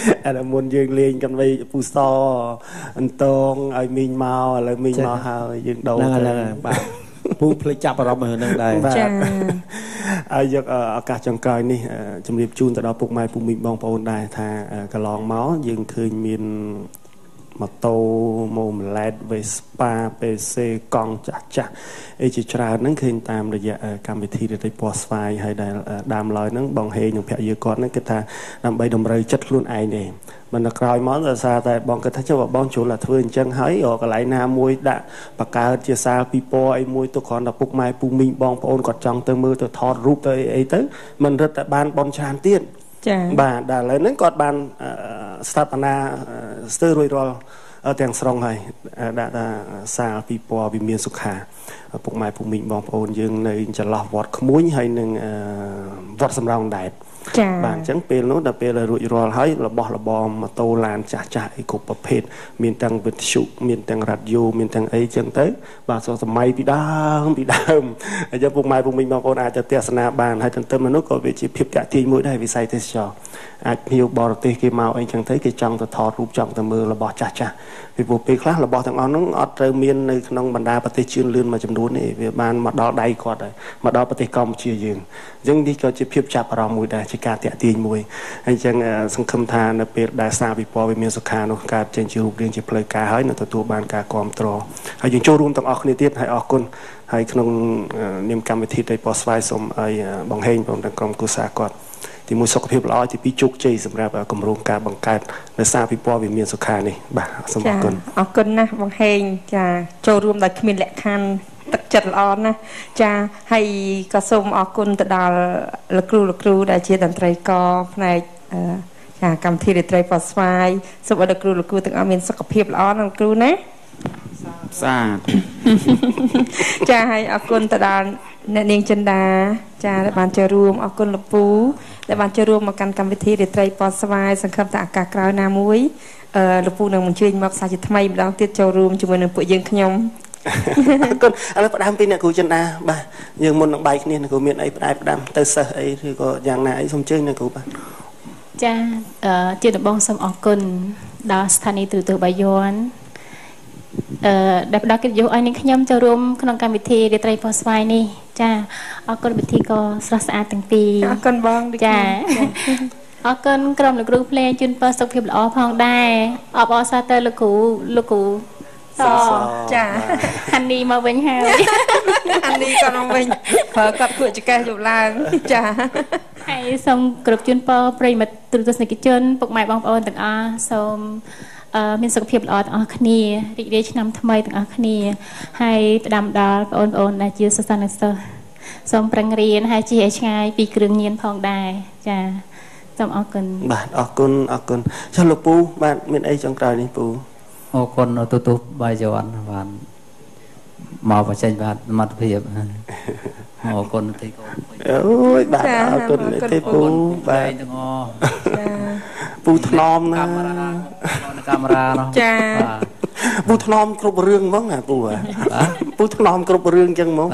អានមុនយើងលេងกันไว้ពូសអន្តងឲ្យមីងមកឥឡូវមីងមកហើយយើងដូរហ្នឹងហើយបាទពូភ្លេចចាប់អារម្មណ៍ហ្នឹងដែរចាហើយយកឱកាសចុងក្រោយនេះជំរាបជូនទៅដល់ពុកម៉ែពូមីងបងប្អូនដែរថាកន្លងមកយើងឃើញមានម៉ូតូម៉ូម៉ូឡេត Vespa ពេ ซี កង់ចាស់ចាស់អីជាច្រើនហ្នឹងឃើញតាមរយៈកម្មវិធីរាត្រីពណ៌ស្វាយហើយដែលដើមឡើយហ្នឹងបងហេងនិងភរិយាគាត់ហ្នឹងគិតថាដើម្បីតម្រូវចិត្តខ្លួនឯងទេមិនដល់ក្រោយមកដោយសារតែបងគិតថាចុះបងជួលតែធ្វើអញ្ចឹងហើយកន្លែងណាមួយដាក់បង្កើតជាសាលពីពណ៌អីមួយទៅគ្រាន់តែពុកម៉ែពូមីងបងប្អូនគាត់ចង់ទៅមើលទៅថតរូបទៅអីអីទៅមិនរឹតតែបានបនច្រើនទៀតចា៎បាទដល់ឥឡូវហ្នឹងគាត់បានស្ថាបនាស្ទើររួចរាល់ទាំងស្រុងហើយដាក់ថាសាលពីពណ៌វិមានសុខាពុកម៉ែពូមីងបងប្អូនយើងនៅចន្លោះវត្តក្មួយហើយនឹងវត្តសំរោងដែតចា៎បាទអញ្ចឹងពេលនោះដល់ពេលរួចរាល់ហើយរបស់របរម៉ូតូឡានចាស់ចាស់អីគ្រប់ប្រភេទមានទាំងវិទ្យុមានទាំងរ៉ាឌីយ៉ូមានទាំងអីអញ្ចឹងទៅបាទសសម័យពីដើមពីដើមហើយពុកម៉ែពុកមីងបងប្អូនអាចទៅទស្សនាបានហើយទន្ទឹមនោះក៏វាជាភាពតាក់ទាញមួយដែរវិស័យទេសចរអាចភ្ញៀវបរទេសគេមកអីចឹងទៅគេចង់ទៅថតរូបចង់ទៅមើលរបស់ចាស់ចាស់ពីព្រោះពេលខ្លះរបស់ទាំងអស់ហ្នឹងអត់ត្រូវមាននៅក្នុងបណ្ដាប្រទេសជឿនលឿនមួយចំនួនទេវាបានមកដល់ដៃគាត់ហើយមកដល់ប្រទេសកម្ពុជាយើងអញ្ចឹងនេះក៏ជាភាពចាប់អារម្មណ៍មួយដែរជាការតាក់ទាញមួយហើយអញ្ចឹងសង្ឃឹមថានៅពេលដែលសារវិព័រណ៍វិមានសុខានោះកើតចេញជារូបរាងជាផ្លូវការហើយនឹងទទួលបានការគាំទ្រហើយយើងចូលរួមទាំងអស់គ្នាទៀតហើយអរគុណហើយក្នុងនាមកម្មវិធីត្រីពណ៌ស្វាយសូមឲ្យបងហេងព្រមទាំងក្រុមគូសាគាត់ទីមួយសុខភាពល្អទីពីរជោគជ័យសម្រាប់គម្រោងការបង្កើតនៅសារពិព័រណ៍វិមានសុខានេះបាទសូមអរគុណអរគុណណាស់បងហេងចាចូលរួមដោយគ្មានលក្ខខណ្ឌទឹកចិត្តល្អណាស់ចាហើយក៏សូមអរគុណទៅដល់លោកគ្រូលោកគ្រូដែលជាតន្ត្រីករផ្នែកចាកម្មវិធីរាត្រីពណ៌ស្វាយសូមឲ្យលោកគ្រូលោកគ្រូទាំងអស់មានសុខភាពល្អណាស់គ្រូណាសាធុចាហើយអរគុណទៅដល់អ្នកនាងចិន្តាចាដែលបានចូលរួមអរគុណលោកពូដែលបានចូលរួមមកកាន់កម្មវិធីរាត្រីពណ៌ស្វាយសង្ឃឹមថាឱកាសក្រោយណាមួយអឺលោកពូនឹងអញ្ជើញមកសាជាថ្មីម្ដងទៀតចូលរួមជាមួយនឹងពួកយើងខ្ញុំអរគុណឥឡូវផ្ដាំពីអ្នកគ្រូចិន្តាបាទយើងមុននឹងបាយគ្នាអ្នកគ្រូមានអីផ្ដាំផ្ដាំទៅសិស្សអីឬក៏យ៉ាងណាអីសូមអញ្ជើញអ្នកគ្រូបាទចាអឺជាដំបងសូមអរគុណដល់ស្ថានីយ៍ទូរទស្សន៍បាយ័នអឺដែលផ្ដល់កិត្តិយសឲ្យនាងខ្ញុំចូលរួមក្នុងកម្មវិធីរាត្រីពណ៌ស្វាយនេះចាអរគុណពិធីក៏ស្រស់ស្អាតទាំងពីរអរគុណបងចាអរគុណក្រុមលោកគ្រូភ្លេងជូនពរសុខភាពល្អផងដែរអបអរសាទរលោកគ្រូលោកគ្រូសចាហានីមកវិញហើយហានីក៏មកវិញប្រើគាត់គួរចកេះយប់ឡើងចាហើយសូមគ្រប់ជូនពរប្រិយមិត្តទូរទស្សនិកជនពុកម៉ែបងប្អូនទាំងអស់សូមមានសុខភាពល្អទាំងអស់គ្នារីករាយឆ្នាំថ្មីទាំងអស់គ្នាហើយផ្ដាំដល់បងប្អូនដែលជាសិស្សនិស្សិតសូមប្រឹងរៀនហើយជិះឲ្យឆ្ងាយពីគ្រឿងញៀនផងដែរចាសូមអរគុណបាទអរគុណអរគុណចុះលោកពូបាទមានអីចុងក្រោយនេះពូអរគុណទូទូបាយយ័នបានមកបញ្ចេញបាទសមត្ថភាពអរគុណទីកូនអូយបាទអរគុណទីពូបាទទាំងអស់ចាពូថ្នមណាកាមេរ៉ាកាមេរ៉ានោះចាពូថ្នមគ្រប់រឿងហ្មងណាពូពូថ្នមគ្រប់រឿងចឹងហ្មង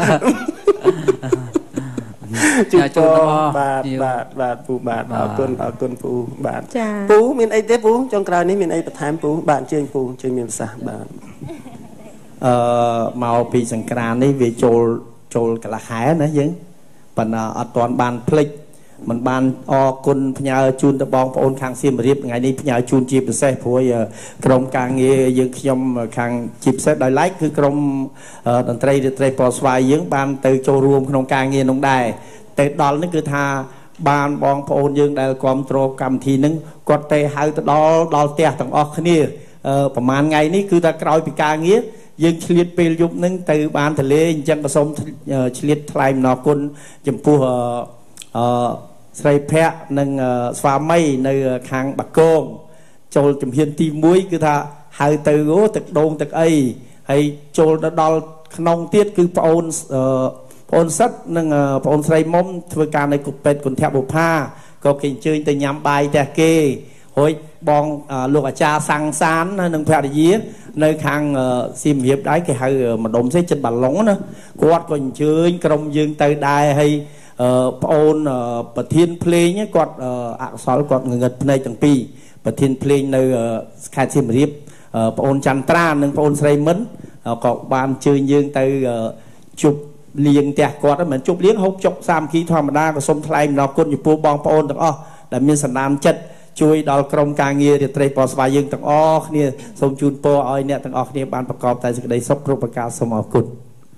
ជួបជុំបាទបាទបាទពូបាទអរគុណអរគុណពូបាទពូមានអីទេពូចុងក្រោយនេះមានអីបន្ថែមពូបាទអញ្ជើញពូអញ្ជើញមានប្រសាសន៍បាទអឺមកពីសង្ក្រាននេះវាចូលចូលកន្លះខែណាយើងប៉ុន្តែអត់ទាន់បានភ្លេចមិនបានអរគុណផ្ញើជូនទៅបងប្អូនខាងសៀមរាបថ្ងៃនេះផ្ញើជូនជាពិសេសព្រោះក្រុមការងារយើងខ្ញុំខាងជាពិសេសដោយឡែកគឺក្រុមតន្ត្រីរាត្រីពណ៌ស្វាយយើងបានទៅចូលរួមក្នុងការងារនោះដែរតែដល់នេះគឺថាបានបងប្អូនយើងដែលគ្រប់គ្រងកម្មវិធីហ្នឹងគាត់ទៅហៅទៅដល់ដល់ផ្ទះទាំងអស់គ្នាប្រហែលថ្ងៃនេះគឺថាក្រោយពីការងារយើងឆ្លៀតពេលយប់ហ្នឹងទៅបានទលេអញ្ចឹងក៏សូមឆ្លៀតថ្លែងអំណរគុណចំពោះអឺស្រីភ័ក្រនិងស្វាមីនៅខាងបាគងចូលជំហានទីមួយគឺថាហៅទៅអូទឹកដូងទឹកអីហើយចូលដល់ក្នុងទៀតគឺប្អូនប្អូនសិតនិងប្អូនស្រីមុំធ្វើការនៅគុកពេទ្យគុណធបុផាក៏គេអញ្ជើញទៅញ៉ាំបាយផ្ទះគេរួចបងលោកអាចារ្យសាំងសាននិងភរិយានៅខាងសៀមរាបដែរគេហៅម្ដុំស្អីចិត្តបាឡុងណាគាត់ក៏អញ្ជើញក្រុមយើងទៅដែរហើយប្អូនប្រធានភ្លេងគាត់អកុសលគាត់ងងឹតភ្នែកទាំងពីរប្រធានភ្លេងនៅខេត្តសៀមរាបបងអូនចន្ទ្រានិងបងអូនស្រីមិនក៏បានជើញយើងទៅជប់លៀងផ្ទះគាត់មិនជប់លៀងហូបចុកសាមគ្គីធម្មតាក៏សូមថ្លែងអំណរគុណចំពោះបងប្អូនទាំងអស់ដែលមានសន្តានចិត្តជួយដល់ក្រុមការងាររាត្រីពណ៌ស្វាយយើងទាំងអស់គ្នាសូមជូនពរឲ្យអ្នកទាំងអស់គ្នាបានប្រកបតែសេចក្តីសុខគ្រប់ប្រការសូមអរគុណ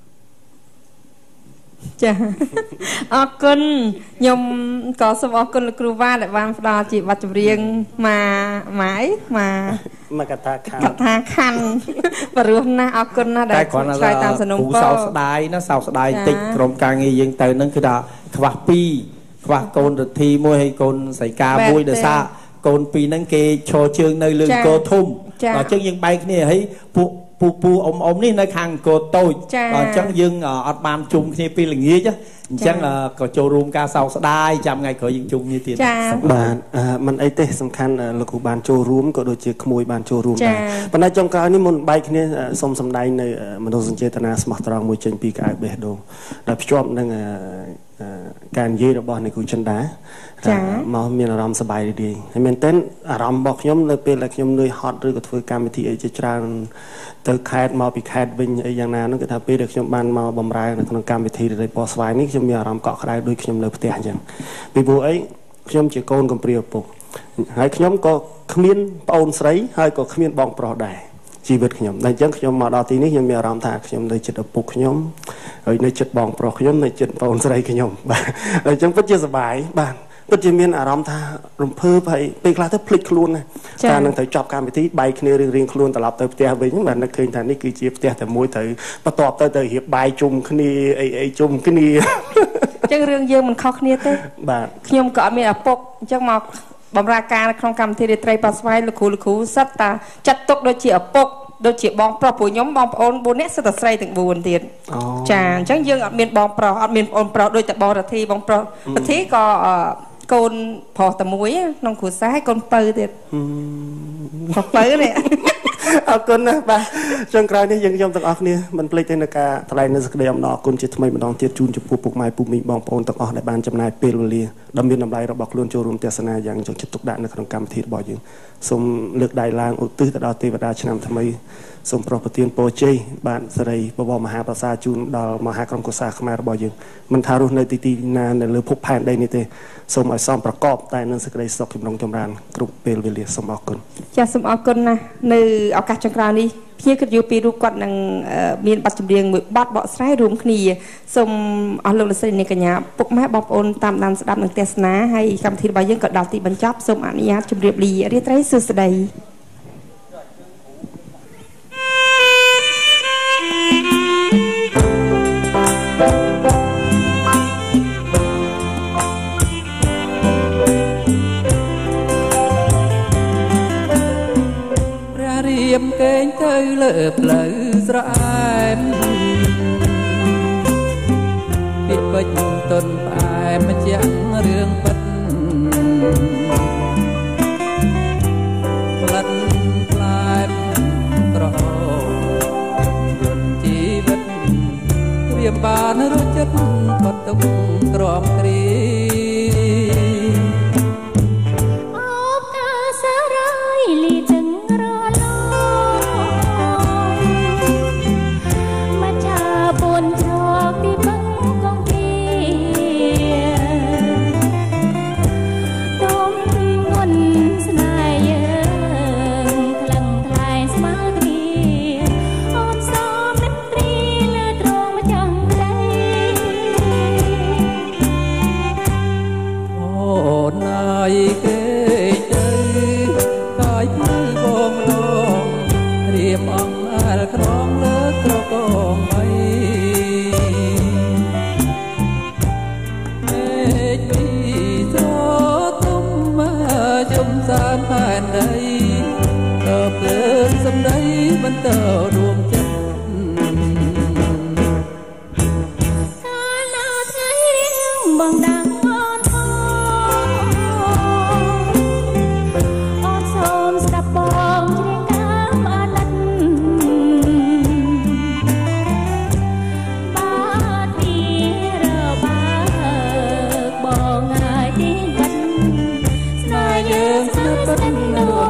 ចាអរគុណខ្ញុំក៏សូមអរគុណលោកគ្រូវ៉ាដែលបានផ្ដល់ជាបទចម្រៀងមកម៉ាយមកមកកថាខណ្ឌកថាខណ្ឌបរោះណាស់អរគុណណាស់ដែលឆ្លើយតាមសំណុំពរសោកស្ដាយណាសោកស្ដាយតិចក្រុមការងារយើងទៅនឹងគឺថាខ្វះពីរខ្វះកូនរទ្ធីមួយហើយកូនសៃកាមួយដោយសារកូនពីរហ្នឹងគេឈរជើងនៅលើកោធំដល់អញ្ចឹងយើងបែកគ្នាហើយពួកពូពូអ៊ំអ៊ំនេះនៅខាងកោតូចដល់អញ្ចឹងយើងអត់បានជុំគ្នាពីល្ងាចអញ្ចឹងក៏ចូលរួមការសោកស្ដាយចាំថ្ងៃក្រោយយើងជុំគ្នាទៀតបាទមិនអីទេសំខាន់លោកគ្រូបានចូលរួមក៏ដូចជាក្មួយបានចូលរួមដែរប៉ុន្តែចុងក្រោយនេះមុនបែកគ្នាសូមសម្ដែងនៅមនោសញ្ចេតនាស្មោះត្រង់មួយចេញពីក្អែបបេះដូងដែលភ្ជាប់នឹងការនិយាយរបស់អ្នកគ្រូចិន្តាមកមានអារម្មណ៍សប្បាយរីករាយហើយមែនទែនអារម្មណ៍របស់ខ្ញុំនៅពេលដែលខ្ញុំនឿយហត់ឬក៏ធ្វើកម្មវិធីអីជាច្រើនទៅខេត្តមកពីខេត្តវិញអីយ៉ាងណានោះគឺថាពេលដែលខ្ញុំបានមកបម្រើនៅក្នុងកម្មវិធីរាត្រីពណ៌ស្វាយនេះខ្ញុំមានអារម្មណ៍កក់ក្ដៅដូចខ្ញុំនៅផ្ទះអញ្ចឹងពីព្រោះអីខ្ញុំជាកូនកំព្រាឪពុកហើយខ្ញុំក៏គ្មានប្អូនស្រីហើយក៏គ្មានបងប្រុសដែរជីវិតខ្ញុំតែអញ្ចឹងខ្ញុំមកដល់ទីនេះខ្ញុំមានអារម្មណ៍ថាខ្ញុំនៅចិត្តឪពុកខ្ញុំហើយនៅចិត្តបងប្រុសខ្ញុំនៅចិត្តប្អូនស្រីខ្ញុំបាទអញ្ចឹងពិតជាសប្បាយបាទពិតជាមានអារម្មណ៍ថារំភើបហើយពេលខ្លះទៅភ្លេចខ្លួនណាតែនឹងទៅចប់កម្មវិធីបែកគ្នារៀងរៀងខ្លួនត្រឡប់ទៅផ្ទះវិញបាទនឹកឃើញថានេះគឺជាផ្ទះតែមួយទៅបន្ទាប់ទៅទៅរៀបបាយជុំគ្នាអីអីជុំគ្នាអញ្ចឹងរឿងយើងមិនខុសគ្នាទេបាទខ្ញុំក៏អត់មានឪពុកអញ្ចឹងមកបម្រើការក្នុងកម្មវិធីរាត្រីពណ៌ស្វាយលោកគ្រូលោកគ្រូសិតតាចាត់ទុកដូចជាឪពុកដូចជាបងប្រុសពួកខ្ញុំបងប្អូនបួននាក់សិតតែស្រីទាំងបួនទៀតចាអញ្ចឹងយើងអត់មានបងប្រុសអត់មានបងប្រុសដូចតែបងរទ្ធីបងប្រុសរទ្ធីក៏កូនប្រុសតែមួយក្នុងគ្រួសារហើយកូនពៅទៀតប្រុសពៅនេះអរគុណណាស់បាទចុងក្រោយនេះយើងខ្ញុំទាំងអស់គ្នាមិនភ្លេចទេនៅការថ្លែងនូវសេចក្តីអំណរអគុណជាថ្មីម្ដងទៀតជូនចំពោះពុកម៉ែពូមីងបងប្អូនទាំងអស់ដែលបានចំណាយពេលវេលាដ៏មានតម្លៃរបស់ខ្លួនចូលរួមទស្សនាយ៉ាងយកចិត្តទុកដាក់នៅក្នុងកម្មវិធីរបស់យើងសូមលើកដៃឡើងឧទ្ទិសទៅដល់ទេវតាឆ្នាំថ្មីសូមប្រោសប្រទានពរជ័យបាទសិរីបបរមហាប្រសាជូនដល់មហាក្រុមគូសាខ្មែររបស់យើងមិនថារស់នៅទីទីណានៅលើភពផែនដីនេះទេសូមឲ្យសមប្រកបតែនឹងសេចក្តីសុខចម្រុងចម្រើនគ្រប់ពេលវេលាសូមអរគុណចាសសូមអរគុណណាស់នៅឱកាសចុងក្រោយនេះភ្ញៀវគិតយូរពីរូបគាត់នឹងមានបទចម្រៀងមួយបទបកស្រាយរួមគ្នាសូមអស់លោកលោកស្រីនាងកញ្ញាពុកម៉ែបងប្អូនតាមដានស្ដាប់នឹងទេសនាហើយកម្មវិធីរបស់យើងក៏ដល់ទីបញ្ចប់សូមអនុញ្ញាតជម្រាបលារាត្រីសួស្តីរៀមកេងទៅលើផ្លូវស្រអែមពាក្យពេចន៍ទុនផ្អែមជាងរឿងពិតផ្លិតផ្លែមក្រអូបយន្តជីវិតវាបានរត់ចិត្តផុតទុកទ្រាំគ្រីបន្តរួមចិត្តកាលណាថ្ងៃរៀងបងដាំអត់អអត់សូមស្ដាប់បងច្រៀងការអលិនបាទពីរបាកបងហើយទីកាត់ស្នេហ៍យើងស្នេហ៍ស្នេហ៍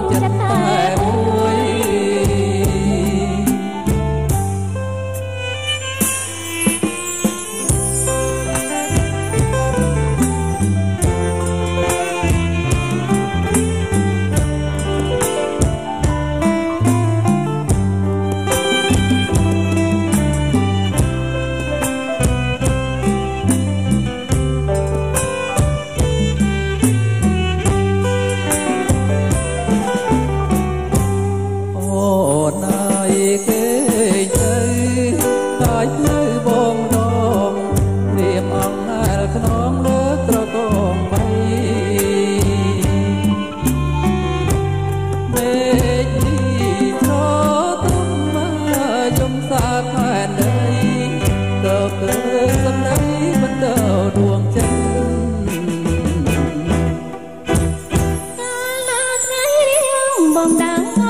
ดัง